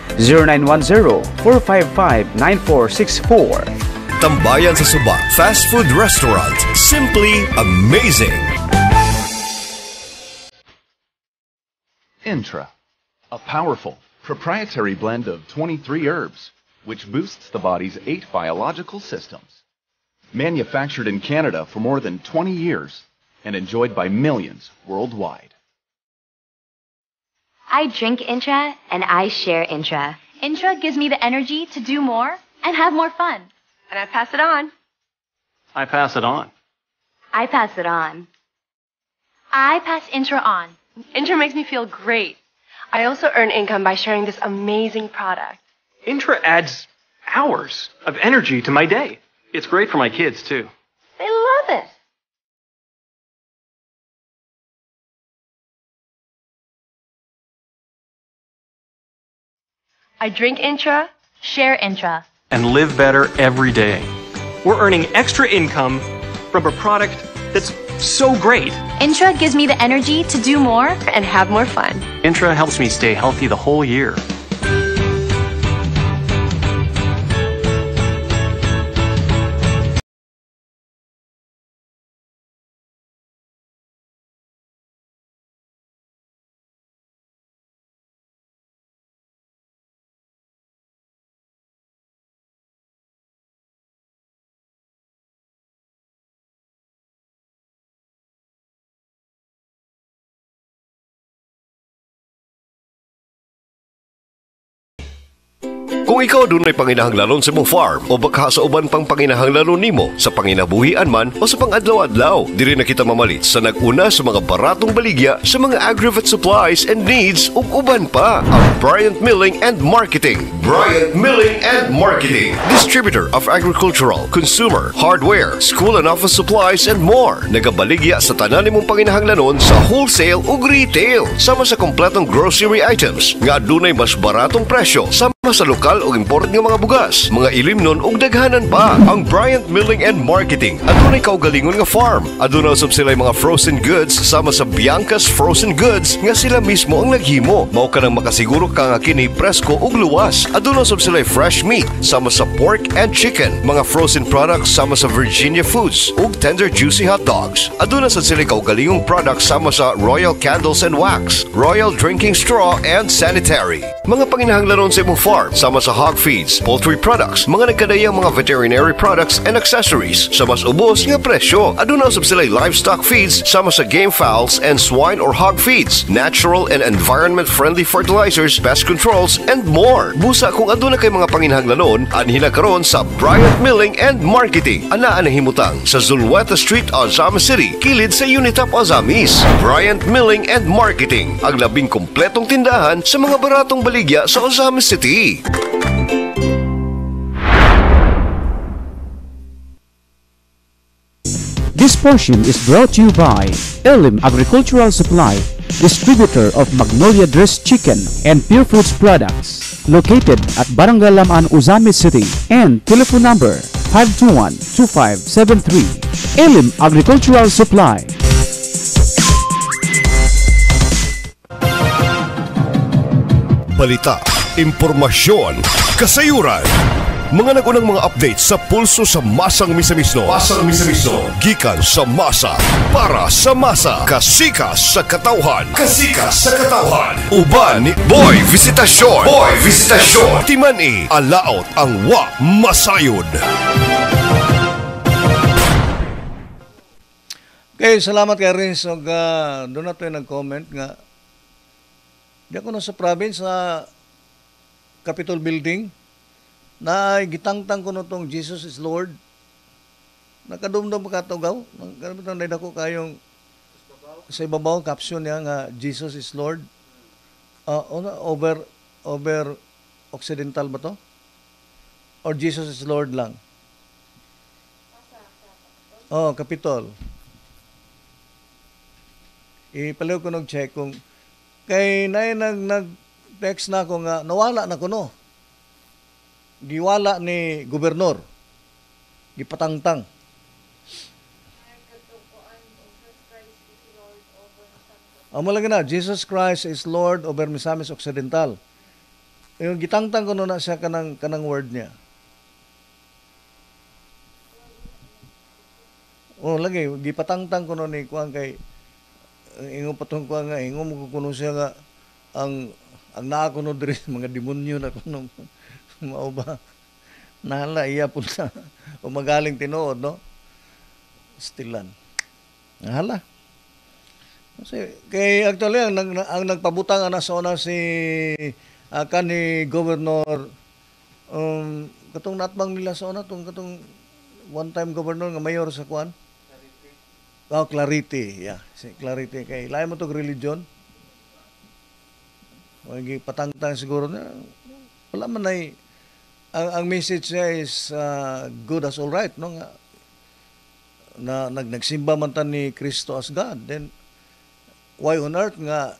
0910-455-9464. Tambayan sa Suba Fast Food Restaurant. Simply amazing. Intra, a powerful, proprietary blend of 23 herbs, which boosts the body's 8 biological systems. Manufactured in Canada for more than 20 years and enjoyed by millions worldwide. I drink Intra and I share Intra. Intra gives me the energy to do more and have more fun. And I pass it on. I pass it on. I pass it on. I pass Intra on. Intra makes me feel great. I also earn income by sharing this amazing product. Intra adds hours of energy to my day. It's great for my kids, too. They love it. I drink Intra, share Intra. And live better every day. We're earning extra income from a product that's so great. Intra gives me the energy to do more and have more fun. Intra helps me stay healthy the whole year. Kung ikaw dunay panginahanglanon sa imong farm o baka sa uban pang panginahanglanon nimo sa panginabuhian man o sa pangadlaw-adlaw, diri na kita mamalit sa nag-una sa mga baratong baligya sa mga agri-vet supplies and needs ug uban pa. Ang Bryant Milling and Marketing. Bryant Milling and Marketing, distributor of agricultural, consumer, hardware, school and office supplies and more. Nagabaligya sa tanan nimong panginahanglanon sa wholesale ug retail sama sa kompletong grocery items nga adunay mas baratong presyo sama sa lokal o import ng mga bugas, mga ilimnon o daghanan pa. Ang Bryant Milling and Marketing adunay kaugalingon nga farm. Aduna usab sila mga frozen goods sama sa Bianca's Frozen Goods nga sila mismo ang naghimo. Mao ka nang makasiguro ka nga kini presko ug luwas. Aduna usab sila fresh meat sama sa pork and chicken, mga frozen products sama sa Virginia Foods ug tender juicy hot dogs. Aduna sa sila kaugalingong products sama sa Royal Candles and Wax, Royal Drinking Straw and Sanitary. Mga panginahanglanon sa imong farm sama sa hog feeds, poultry products, mga nagkadayang mga veterinary products and accessories sa mas ubos nga presyo. Aduna usab sila livestock feeds sama sa game fowls and swine or hog feeds, natural and environment-friendly fertilizers, pest controls, and more. Busa kung aduna kay mga panginahanglanon, anhin na karon sa Bryant Milling and Marketing. Anaa na himutang sa Zulueta Street, Ozami City, kilid sa Unitap, Ozamis. Bryant Milling and Marketing, ang labing kompletong tindahan sa mga baratong baligya sa Ozami City. This portion is brought to you by Elim Agricultural Supply, distributor of Magnolia Dressed Chicken and Pure Foods products, located at Barangay Lamaan, Ozami City, and telephone number 521-2573. Elim Agricultural Supply. Balita, impormasyon, kasayuran. Mga nagunang mga update sa pulso sa masang misamisno. Masang misamisno. Gikan sa masa, para sa masa. Kasikas sa katawhan. Kasikas sa katawhan. Uban ni Boy Visitasyon. Boy Visitasyon. Timani, alaot ang wa masayod. Okay, salamat kay Rins. Doon na tayo nag-comment nga. Di ako na sa province sa Capitol Building na gitangtang ko nitong Jesus is Lord. Nakadumdum ka tugaw. Nakadumdum na ako kayong sa ibabaw caption niya nga Jesus is Lord. Over Occidental ba to? Or Jesus is Lord lang? Capitol. Ipaliw ko nag-check kung kay nag-text na ako nga nawala na ko no. Giwala ni gobernador. Gipatangtang. Amo lang na, Jesus Christ is Lord over Misamis Occidental. Yung gitangtang ko na siya kanang word niya. Lagi gipatangtang ko ni kuan kay ingon patong kuan nga ingon mo kuno siya nga ang naakuno diri mga demonyo na kuno. Mao ba? Nahala iya punta o magaling tinuod, no? Stilan. Nahala. Kasi kay actually ang nagpabutang ana sa una si ni Governor katong natbang nila sa una katong one time governor nga mayor sa kuan. Clarity. Yeah, si Clarity kay lain mo tog religion. Wagi patangtang siguro na wala man nay ang message niya is good as all right, no? Na nagsimba man tan ni Kristo as God. Then why on earth nga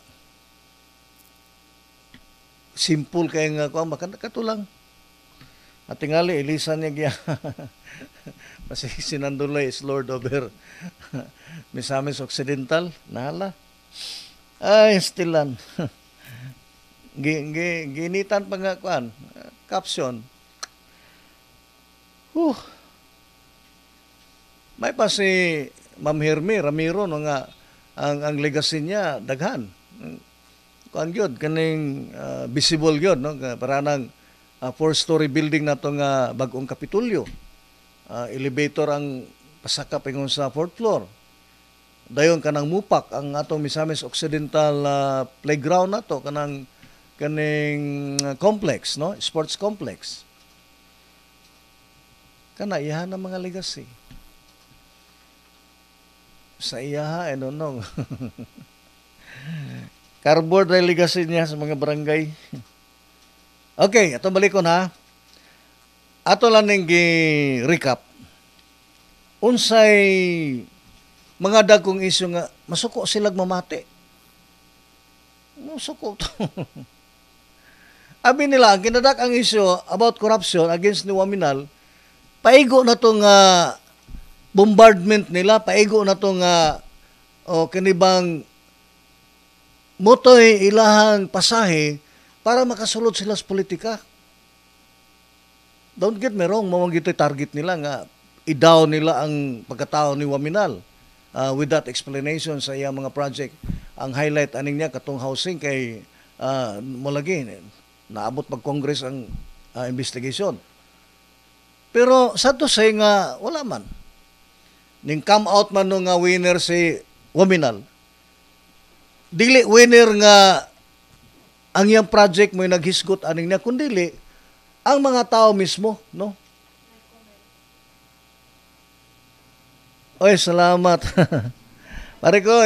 simple kay nga kuan makatulang. At tingali ilisan niya kasi sinandulay is Lord over Misamis Occidental. Nahala. Ay, stilan. Ginitan pa nga kuan caption. May pa si Ma'am Hermi Ramiro no nga ang legacy niya daghan. Kuan gyud kaning visible gyud no para nang 4-story building nato nga bag-ong Kapitolyo. Elevator ang pasakap ingon sa 4th floor. Dayon kanang mupak ang atong Misamis Occidental playground nato kanang complex, no? Sports complex. Kana iyaha ng mga legacy. Sa iyaha, I don't know. Cardboard na legacy niya sa mga barangay. Okay, ato balik ko na. Ato lang ning recap. Unsay mga dagkong isyu nga masuko silag mamati. Masuko to. Abi nila, ang kinadak ang isyu about corruption against ni Waminal, paigo na to nga bombardment nila, paigo na to nga kanibang motoy ilahang pasahe para makasulod sila sa politika. Don't get me wrong, mawang gito'y target nila nga i-down nila ang pagkatao ni Waminal. With that explanation sa iyang mga project, ang highlight aning niya katong housing kay malagi naabot pag Congress ang investigation. Pero sa to say nga wala man. Ning come out man no nga winner si Waminal. Dili winner nga ang iyang project mo'y naghisgot aning niya kundili ang mga tao mismo, no? Oy, salamat. Pare ko,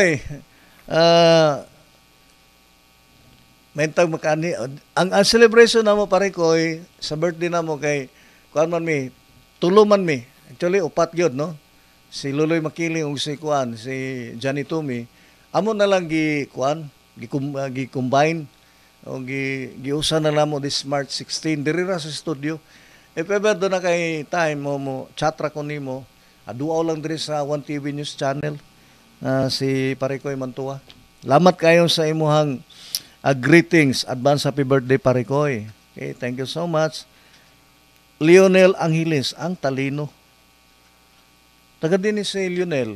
mentang makani. Ang celebration na mo, pare ko, sa birthday na mo kay, kuan man mi, tulo man mi. Actually, upat yun, no? Si Luloy Makiling o si kuan, si Johnny Tumi. Amo na lang gi-combine o giusa na lang mo this March 16 diri ra sa studio. If ever do na kay time mo chatra ko nimo, aduaw lang diri sa 1TV News Channel si Parikoy Mantua. Lamat kayo sa imuhang greetings, advance happy birthday Parikoy. Okay, thank you so much. Lionel Angeles, ang talino. Taga din ni si Lionel.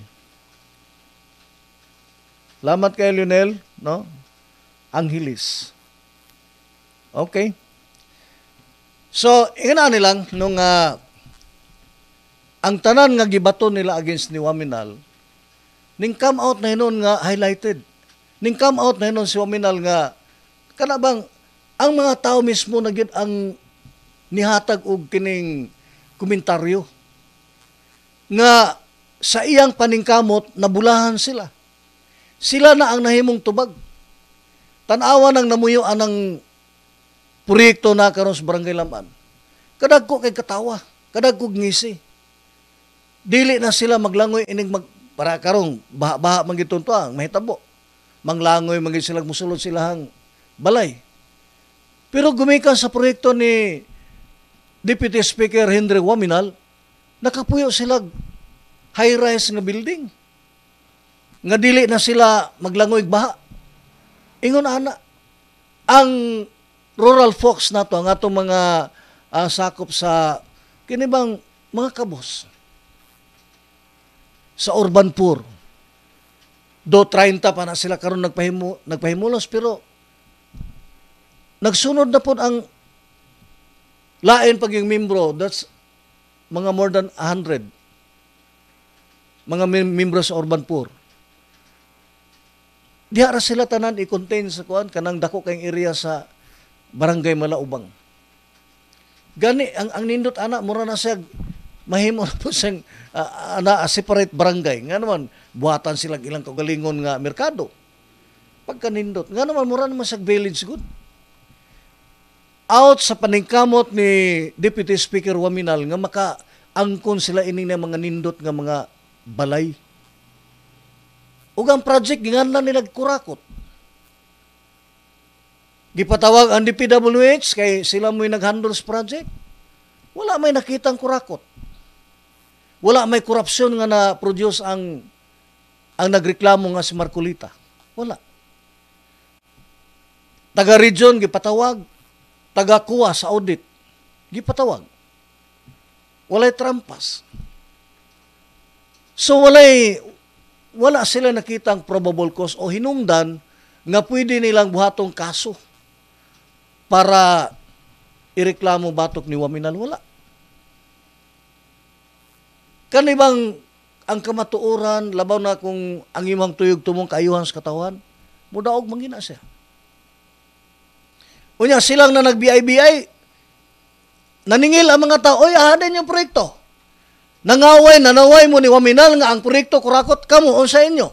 Lamat kay Lionel, no? Angeles. Okay. So, ina nilang nung ang tanan nga gibaton nila against ni Waminal, ning come out na hinon nga highlighted. Ning come out na hinon si Waminal nga kanabang ang mga tao mismo na gyud ang nihatag og kining komentaryo nga sa iyang paningkamot nabulahan sila. Sila na ang nahimong tubag. Tan-awa nang namuyo anang proyekto na karon sa Barangay Laman. Kadagko kay katawa, kadagko ngisi. Dili na sila maglangoy ining para karong baha magiton to ang mahitabo. Manglangoy mangid sila musulod silahang balay. Pero gumikan sa proyekto ni Deputy Speaker Henry Waminal, nakapuyo sila high-rise nga building. Nga dili na sila maglangoy baha. Ingon ana ang rural folks na to, ang atong mga sakop sa kinibang mga kabos sa urban poor. Do 30 pa na sila karon nagpahimulos pero nagsunod na po ang lain pag yung membro, that's mga more than 100 mga membro sa urban poor. Diha ra sila tanan i-contain sa kuan kanang dako kayong area sa Barangay Malaubang. Gani ang nindot ana mura na siya mahimo na po siyang separate barangay. Nga naman buhatan sila ilang kagalingon nga merkado. Pagka nindot, nga naman mura naman siya village good. Out sa paningkamot ni Deputy Speaker Waminal nga makaangkon sila ining mga nindot nga mga balay. Ug ang project ginganlan nila kurakot. Gipatawag ang DPWH kay sila mo'y nag-handle sa project. Wala may nakitang kurakot. Wala may korupsyon nga na-produce ang nagreklamo nga si Marcolita. Wala. Taga-region gipatawag, taga-kuha sa audit gipatawag. Walay trampas. So wala sila nakitang probable cause o hinungdan nga pwede nilang buhatong kaso para ireklamo batok ni Waminal. Wala. Kanibang ang kamatuoran, labaw na kung ang imong tuyog tumong kaayuhan sa katawan, mudaog mangina siya. Unya silang na nag-BI, naningil ang mga tao, oy, ahanin yung proyekto. Nanaway mo ni Waminal nga ang proyekto kurakot kamo o sa inyo.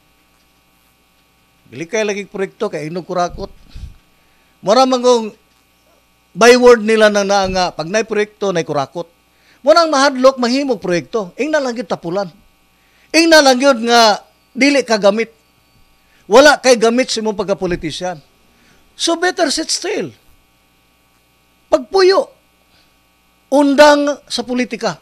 Dili kay lagi proyekto kay inog kurakot. Mura man kung byword nila nang naa nga pag nay proyekto nay kurakot. Muna ang mahadlok mahimog proyekto. Ing na lang yun tapulan. Ing na lang yun nga dili ka gamit. Wala kay gamit si mong pagka-politisyan. So better sit still. Pagpuyo. Undang sa politika.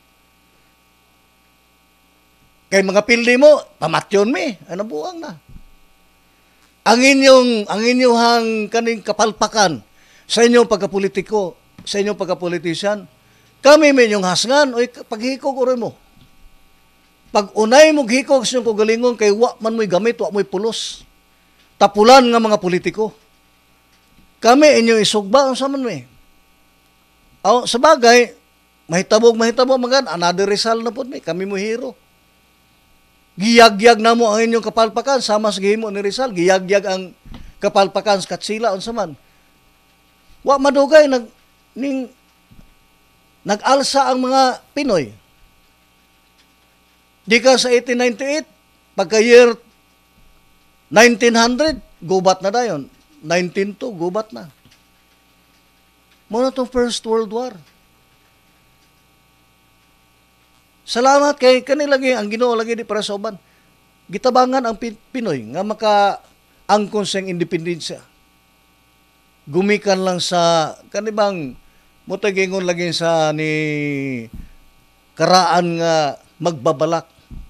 Kay mga pildi mo, pamatyon mi. Ano buang na. Ang inyong kaning kapalpakan sa inyong pagka-politiko, sa inyong pagka-politisyan, kami may inyong hasngan, oy, paghikog uro mo. Pag unay mo hikog sa inyong kagalingon, kay wa man mo'y gamit, wa mo'y pulos. Tapulan nga mga politiko. Kami inyong isugba, ang saman mo eh. Sa bagay, mahitabo magan, another Rizal na po may, kami mo hero. Giyag-yag na mo ang inyong kapalpakan, sama sa gihimo ni Rizal, giyag-yag ang kapalpakan sa Katsila, ang saman. Wa madugay, nag-alsa ang mga Pinoy. Di ka sa 1898, pagka year 1900, gubat na dayon. 1902, gubat na. Muna itong First World War. Salamat kay kanilagi ang Ginoo lagi di para sa uban. Gitabangan ang Pinoy nga maka-angkon sa independensya. Gumikan lang sa kanibang mutagingon lagi sa ni karaan nga magbabalak.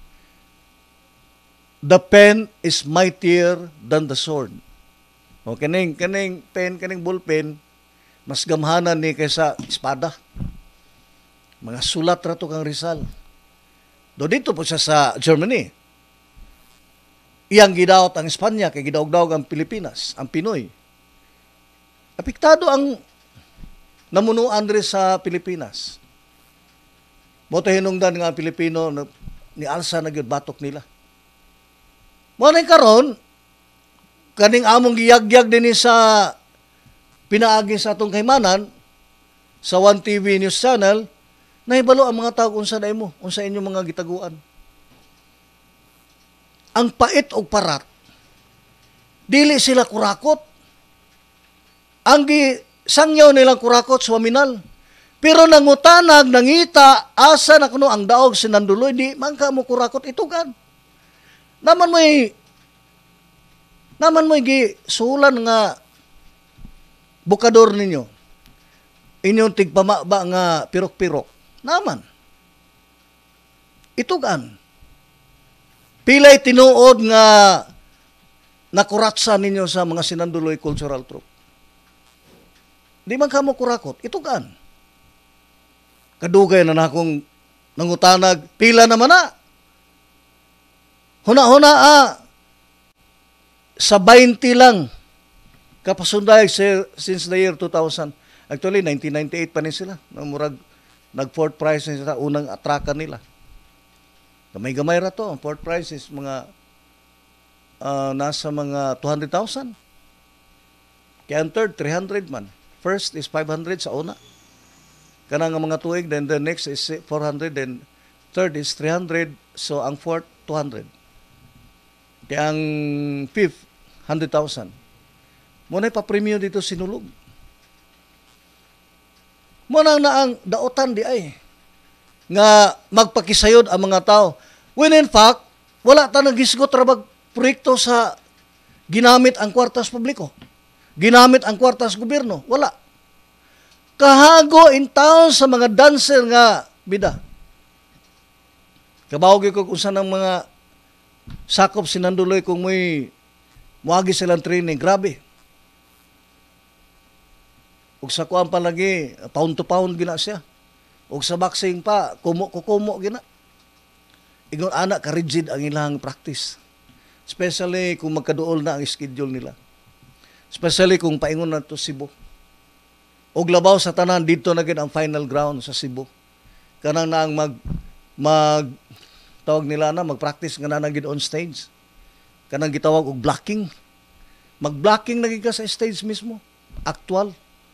The pen is mightier than the sword. O kaning pen, kaning ballpen, mas gamhanan ni kaysa espada. Mga sulat rato kang Rizal. Do dito po siya sa Germany. Iyang gidaot ang Espanya, kay gidaog-daog ang Pilipinas, ang Pinoy. Apektado ang namunuan rin sa Pilipinas. Moto hinungdan nga ang Pilipino, ni alsa na gyud batok nila. Muna karon kaning among giyagyag din sa pinaagi sa atong kaymanan, sa 1TV News Channel, nahibalo ang mga tao unsa dai mo, unsa inyong mga gitaguan. Ang pait og parat, dili sila kurakot. Ang sangyaw nilang kurakot sa Waminal. Pero nangutanag, nangita, asa na kuno ang daog sinanduloy, di man ka mo kurakot itugan. Naman mo'y gisulan nga bukador ninyo. Inyong tigpamaba nga pirok-pirok. Naman. Itugan. Pilay tinuod nga nakuratsa ninyo sa mga sinanduloy cultural troop. Di man ka mo kurakot. Itugan. Kadugay na akong nangutanag, pila naman na. Huna-huna sa 20 lang kapasunday since the year 2000. Actually, 1998 pa rin sila. Nag-fourth prize na sila, unang atrakan nila. Gamay-gamay ra to. Ang fourth prize is mga nasa mga 200,000. Kaya ang third, 300 man. First is 500 sa una. Kanang mga tuig, then the next is 400, then third is 300, so ang fourth, 200. Kaya ang fifth, 100,000. Muna pa-premium dito sinulog. Muna na ang daotan di ay nga magpakisayod ang mga tao. When in fact, wala ta naghisgot rabag proyekto sa ginamit ang kwartas publiko. Ginamit ang kwartas gobyerno. Wala. Kahago in town sa mga dancer nga bida. Kabawag ko kung saan ang mga sakop sinanduloy kung may muagi silang training. Grabe. Ug sa kuan pa lagi, pound to pound gina siya. Ug sa boxing pa, kumo gina. Ingon anak ka rigid ang ilang practice. Especially kung magkaduol na ang schedule nila. Especially kung paingon na to Cebu. Og labaw sa tanan dito na gid ang final ground sa Cebu. Kanang na ang tawag nila na magpractice nga na gid on stage. Kanang gitawag og blocking. Mag-blocking na gid ka sa stage mismo. actual.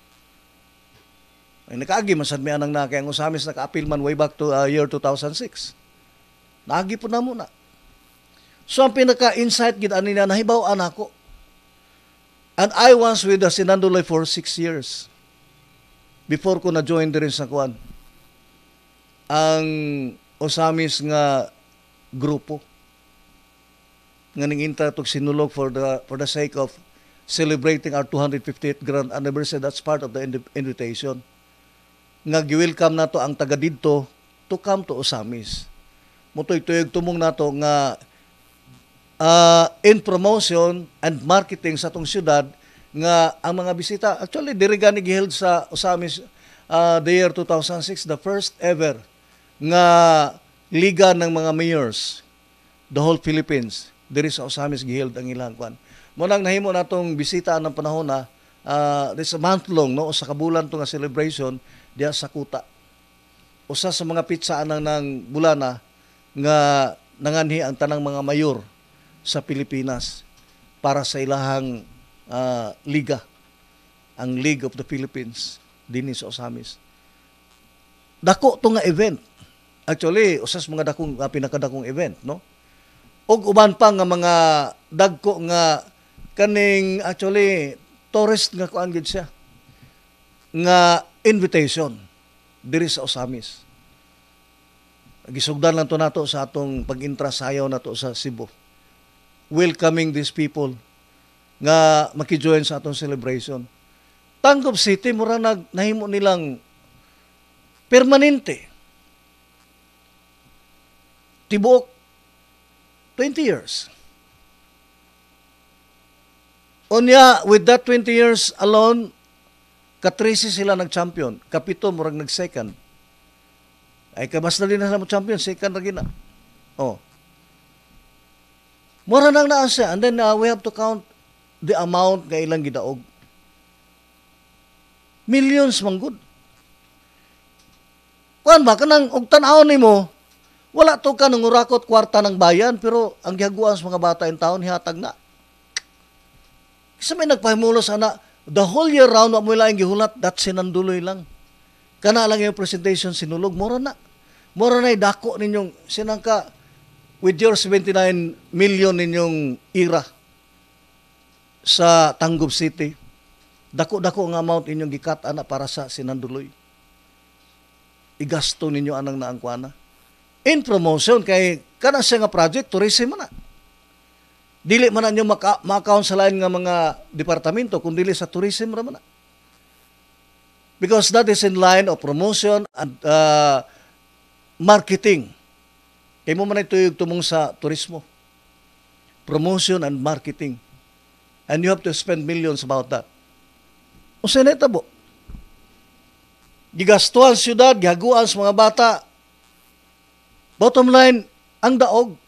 Ay nakaagi masad mi anang na kay ang Osamis naka-appeal man way back to year 2006. Naagi po na muna. So ang pinaka-insight gid ani na nahibaw-an ako. And I was with the Sinanduloy for 6 years before ko na-join din sa kuan. Ang Osamis nga grupo nga ning-intra tog sinulog for the sake of celebrating our 258th grand anniversary. That's part of the invitation. Nga gi-welcome nato ang taga didto to come to Osamis. Mutoy-tuyog tumong nato nga in promotion and marketing sa tong syudad nga ang mga bisita. Actually, diri gani giheld sa Osamis the year 2006, the first ever nga liga ng mga mayors, the whole Philippines. Diri sa Osamis giheld ang ilang kwan. Munang nahimo natong bisita ng panahon na this a month long, no, sa kabulan to nga celebration diya sa Kuta. Usa sa mga pitsa anang ng bulana nga nanganhi ang tanang mga mayor sa Pilipinas para sa ilahang liga, ang League of the Philippines dinhi sa Osamis. Dako to nga event. Actually, usas mga dakong pinakadakong event, no? Og uban pa nga mga dagko nga kaning actually tourist nga kuan gid siya nga invitation diri sa Osamis. Gisugdan lang to nato sa atong pag-intra sayaw nato sa Cebu. Welcoming these people nga maki-join sa atong celebration. Tangub City mura nahimo nilang permanente. Tibuok 20 years. Unya, with that 20 years alone, ka-13 sila nag-champion. Kapito, murag nag-second. Ay, kabas na din na sa champion, second na gina. Oh. Mura nang naa siya. And then, we have to count the amount nga ilang gidaog. Millions man good. Kuan ba, kanang og tan-awon nimo, wala to ka nang urakot kwarta ng bayan, pero ang gihaguan sa mga bata in taon, hihatag na. Kasi may nagpahimulos, ana, the whole year round, wa mo lang gihulat, that Sinanduloy lang. Kana lang yung presentation sinulog, mura na. Mura na dako ninyong, sinang ka, with your 79 million ninyong ira sa Tangub City, dako-dako nga amount inyong gikat, ana, para sa Sinanduloy. Igasto ninyo anang naangkwana. In promotion, kay kana siya nga project, tourism na. Dili man ninyo ma-account sa lain nga mga departamento, kung dili sa tourism raman na. Because that is in line of promotion and marketing. Kaya mo man ito yung tumong sa turismo. Promotion and marketing. And you have to spend millions about that. O seneta bo, gigastuan siyudad, gihaguan sa mga bata. Bottom line, ang daog.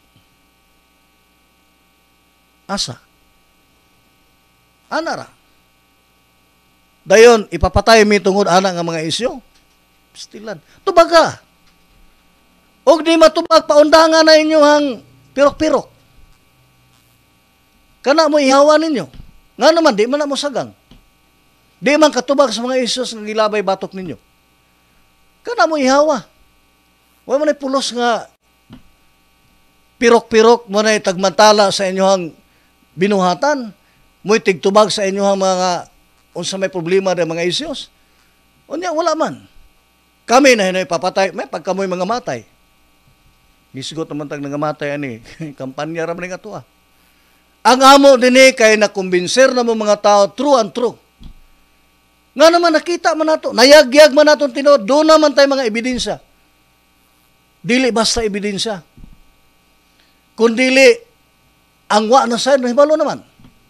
Asa? Ana ra. Dayon, ipapatay mi tungod ana nga mga isyo. Stilan. Tubaga. Og di matubag, paundangan na inyohang pirok-pirok. Kana mo ihawa ninyo. Nga naman, di man na mo sagang. Di man katubag sa mga isyos nga gilabay batok ninyo. Kana mo ihawa. Wala man pulos nga pirok-pirok mo na tagmantala sa inyohang binuhatan. Mo'y tigtubag sa inyohang mga unsa may problema ng mga isyos. Unya, wala man. Kami na hinoy papatay. May pagkamoy mga matay. Gisigot naman tag nangamatay ani. Kampanya raman nga to ah. Ang amo din kay nakumbinser na mo mga tao true and true. Nga naman nakita man nato, nayagyag man naton tinuod, do naman tay mga ebidensya. Dili basta ebidensya. Kundili ang wa na sa hibalo naman.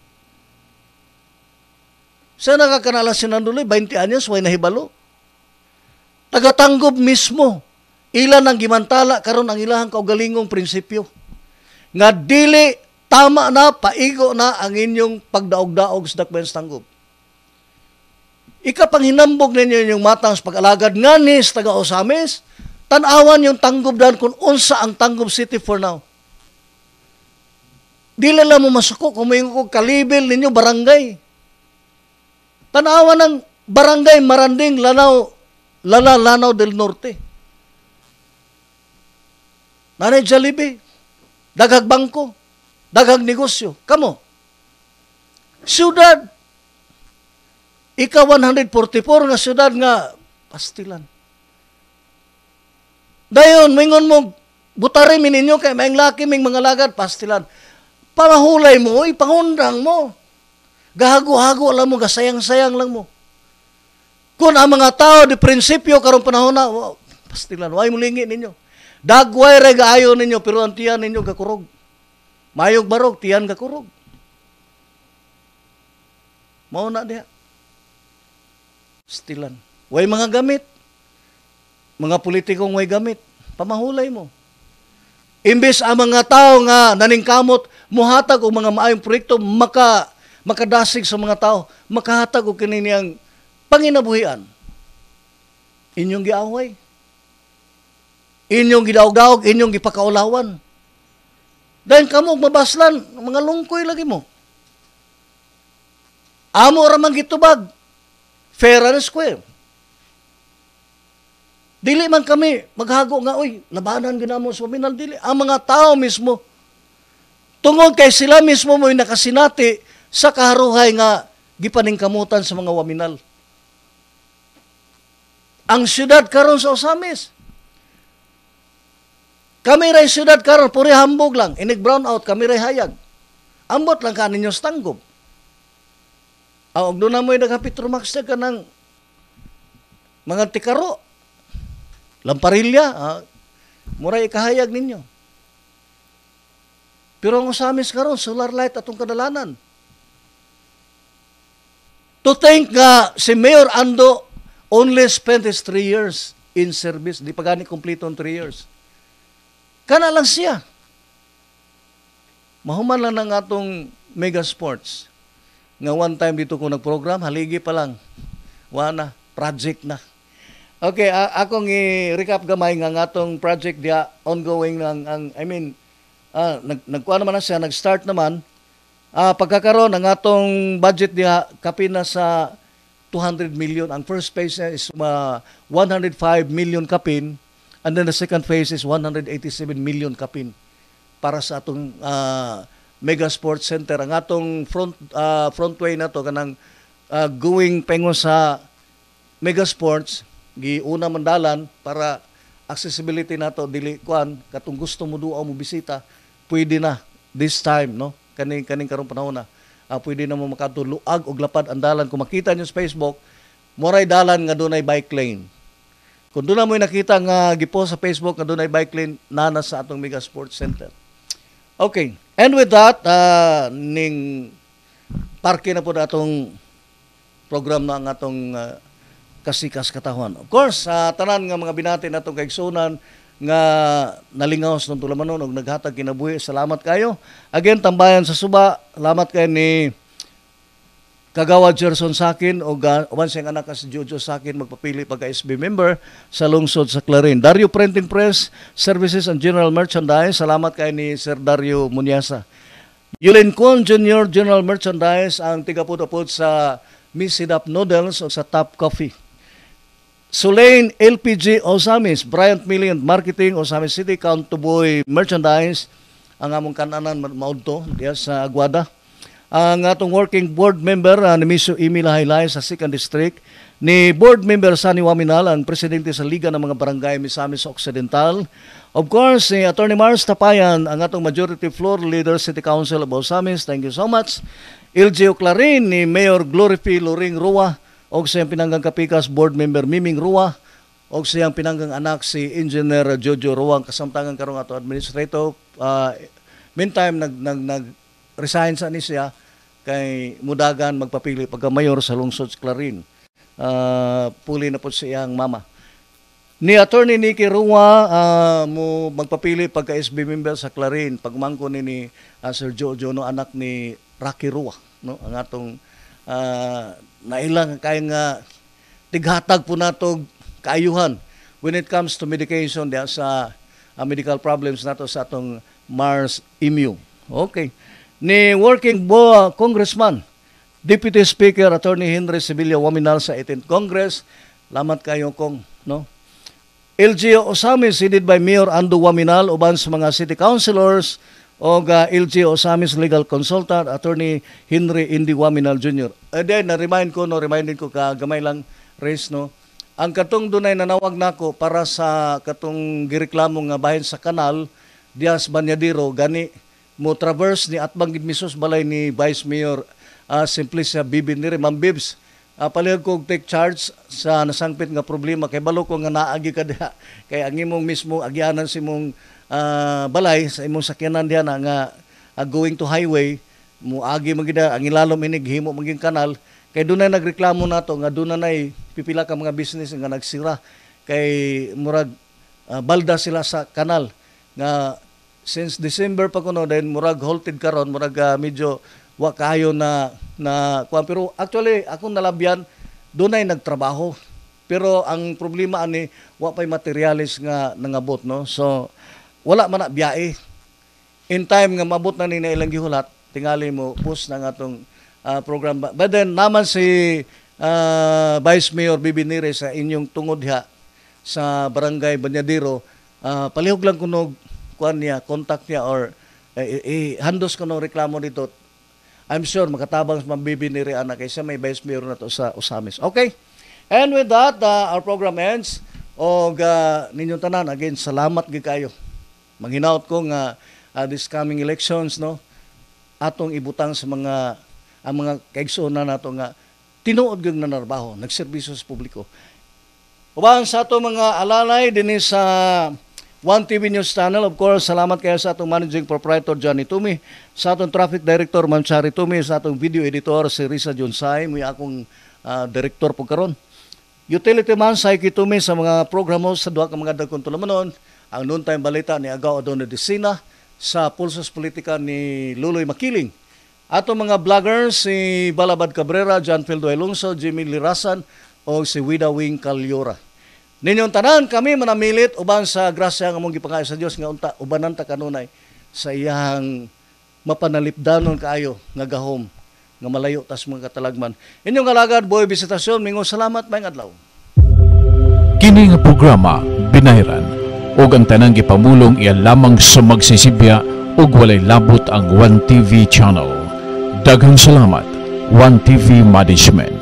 Sa nakakanala Sinanduloy 20 anyos way nahibalo. Tagatanggob mismo. Ilan ang gimantala karon ang ilahang kaugalingong prinsipyo. Nga dili tama na, paigo na ang inyong pagdaog-daog sa dakbayan sa tanggob. Ikapanghinambog ninyo yung matang sa pag-alagad nga ni sa taga-Osamis, tanawan yung tanggob dan kung unsa ang Tanggob City for now. Dili lang mo masuko kung may kalibil ninyo barangay. Tanawa ng Barangay Maranding, Lanao del Norte. Nanay Jollibee, daghag bangko, daghag negosyo. Kamo, syudad, ika 144 nga syudad nga pastilan. Dayon, mingon mo, butari mininyo kay maing laki, ming mga lagad, pastilan. Pamahulay mo, ipangundang mo. Gahago-hago lang mo, gasayang-sayang lang mo. Kung ang mga tao, di prinsipyo, karong panahon na, wow, pastilan, way mulingi ninyo. Dagway re gaayo ninyo, pero ang tiyan ninyo gakurog. Mayog barog, tiyan gakurog. Mao na diha. Pastilan. Way mga gamit. Mga politikong way gamit. Pamahulay mo. Imbes ang mga tao nga naningkamot, muhatag o mga maayong proyekto, makadasig sa mga tao, makahatag o kininiyang panginabuhian. Inyong giaway. Inyong gidaog-daog, inyong gipakaulawan. Dahil kamo mabaslan, mga lungkoy lagi mo. Amo ramang gitubag, fair and square. Dili man kami maghago nga, uy, labanan ginamo sa paminal, dili. Ang mga tao mismo, tungod kay sila mismo mo'y nakasinati sa kaharuhay nga gipaningkamutan sa mga waminal. Ang syudad karon sa Osamis, kami ray syudad karon, puri hambog lang, inig brown out, kami ray hayag. Ambot lang ka ninyo sa tanggob. Og doon na mo'y naghapitromax na ka ng mga tikaro, lamparilya, muray ikahayag ninyo. Pero ang Osamis karon, solar light atong kadalanan. To think nga si Mayor Ando only spent his 3 years in service, di pa gani kompleto ang 3 years. Kana lang siya. Mahuman lang ng atong Mega Sports. Nga one time dito ko nag-program, haligi pa lang. Wana, project na. Okay, akong i-recap gamay nga atong project dia ongoing nagkuha naman na siya, nag-start naman. Pagkakaroon ng atong budget dia kapin na sa 200 million. Ang first phase is 105 million kapin. And then the second phase is 187 million kapin para sa atong Mega Sports Center. Ang atong frontway na to kanang going pengo sa Mega Sports, giuna mandalan para accessibility nato dili kuan katong gusto mo duaw mo bisita, pwede na this time, no? Kaning karong panahon na. Pwede na mo makatuluag og lapad ang dalan. Kung makita niyo sa Facebook, moray dalan nga dunay bike lane. Kung doon na mo nakita nga gipost sa Facebook nga doon ay bike lane, nana sa atong Mega Sports Center. Okay. And with that, ning parke na po na atong program na ang atong kasikas katahon. Of course, tanan nga mga binati na itong kaigsunan nga nalingaws ng tulamanon o naghatag kinabuhi. Salamat kayo. Again, tambayan sa suba. Salamat kayo ni Kagawa Gerson Sakin o once yung anak si Jojo Sakin magpapili pagka-SB member sa lungsod sa Clarin. Dario Printing Press, Services and General Merchandise. Salamat kay ni Sir Dario Munyasa. Yulin Con Jr. General Merchandise ang tigaputapot sa Miss Sidap Noodles o sa Top Coffee. Sulain LPG Osamis, Bryant Million Marketing Osamis City, Count to Boy Merchandise. Ang among kananan maudto diya sa Aguada. Ang atong working board member ni Miso Emil Haylay sa 2nd District, ni board member Sani Waminal, ang presidente sa Liga ng mga Barangay Misamis Occidental. Of course, si Attorney Mars Tapayan, ang atong majority floor leader City Council of Osamis. Thank you so much. LGO Clarin, ni Mayor Glorify Loring Rua, o siyang pinanggang kapikas board member Miming Rua, o siyang pinanggang anak si Engineer Jojo Rua, kasamtangan karong ato administrator. Meantime, resign sa ni siya kay mudagan magpapili pagka-mayor sa lungsod sa Clarin. Puli na po siyang mama. Ni Attorney Nicky Rua mo magpapili pagka-SB member sa Clarin. Pagmangko ni Sir Jojo, no, anak ni Rocky Rua, no, ang atong nailang kay nga tighatag po nato kaayuhan when it comes to medication diya sa medical problems nato sa atong Mars Immune. Okay. Ni working congressman Deputy Speaker Attorney Henry Sibilya Waminal sa 18th Congress. Lamat kayo kong, no? LGU Osamis headed by Mayor Ando Waminal uban sa mga city councilors o LGU Osamis legal consultant Attorney Henry Indy Waminal Jr. Then remindin ko kagamay lang race, no. Ang katong dunay nanawag nako para sa katong gireklamo nga bahin sa kanal Diaz Banyadero gani mo traverse ni atbang gid misus balay ni Vice Mayor Simplicia Bibinire Ma'am Bibs. Palihog ko take charge sa nasangpit nga problema kay balo ko nga naagi ka diha kay ang imong mismo agyanan si imong balay sa imong sakyanan diha na nga going to highway mo agi magida ang ilalom inig himo maging kanal kay dunay nagreklamo nato nga dunay pipila ka mga business nga nagsira kay murag balda sila sa kanal nga since December pa kuno then murag halted karon murag medyo wa kayo na kuan pero actually akong nalabyan dunay nagtrabaho pero ang problema ani wa pay materials nga nangabot, no. So wala man na biyahe in time nga mabot na ni ilang gihulat tingali mo post na nga atong program but then naman si Vice Mayor Bibinire sa inyong tungod diha sa Barangay Banyadero palihog lang kuno kuan niya contact niya or handos kuno reklamo dito. I'm sure makatabang sa Bibinire ana kay siya may Vice Mayor na to sa Osamis. Okay? And with that, our program ends. O ninyong tanan, again, salamat gid kayo. Manghinaot ko nga this coming elections, no, atong ibutang sa mga ang mga kaigsuonan nato nga tinuod gyud na narbaho, nagserbisyo sa publiko. Uban sa ato mga alalay dinhi sa One TV News Channel, of course, salamat kayo sa atong Managing Proprietor Johnny Tumi, sa atong Traffic Director Ma'am Chari Tumi, sa atong Video Editor si Risa Jonsay, may akong Director po karon. Utility Man sa Tumi sa mga programo sa duha ka mga dagkong tulumanon, ang noontime balita ni Agaw Adona Desina, sa Pulsos Politika ni Luloy Makiling. Atong mga vloggers si Balabad Cabrera, John Fildo Alonso, Jimmy Lirasan o si Wida Wing Calyora. Ninyong tanan kami manamilit uban sa grasya nga mong gipangayo sa Dios nga unta ubanan ta kanunay sa iyang mapanalipdanon kaayo nga gahom nga malayo tas mga katalagman. Inyong kalagad Boy Visitasyon, mingo salamat maayong adlaw. Kini nga programa binayran ug ang tanang gipamulong iya lamang sa magsisibya ug walay labot ang One TV channel. Daghang salamat One TV Management.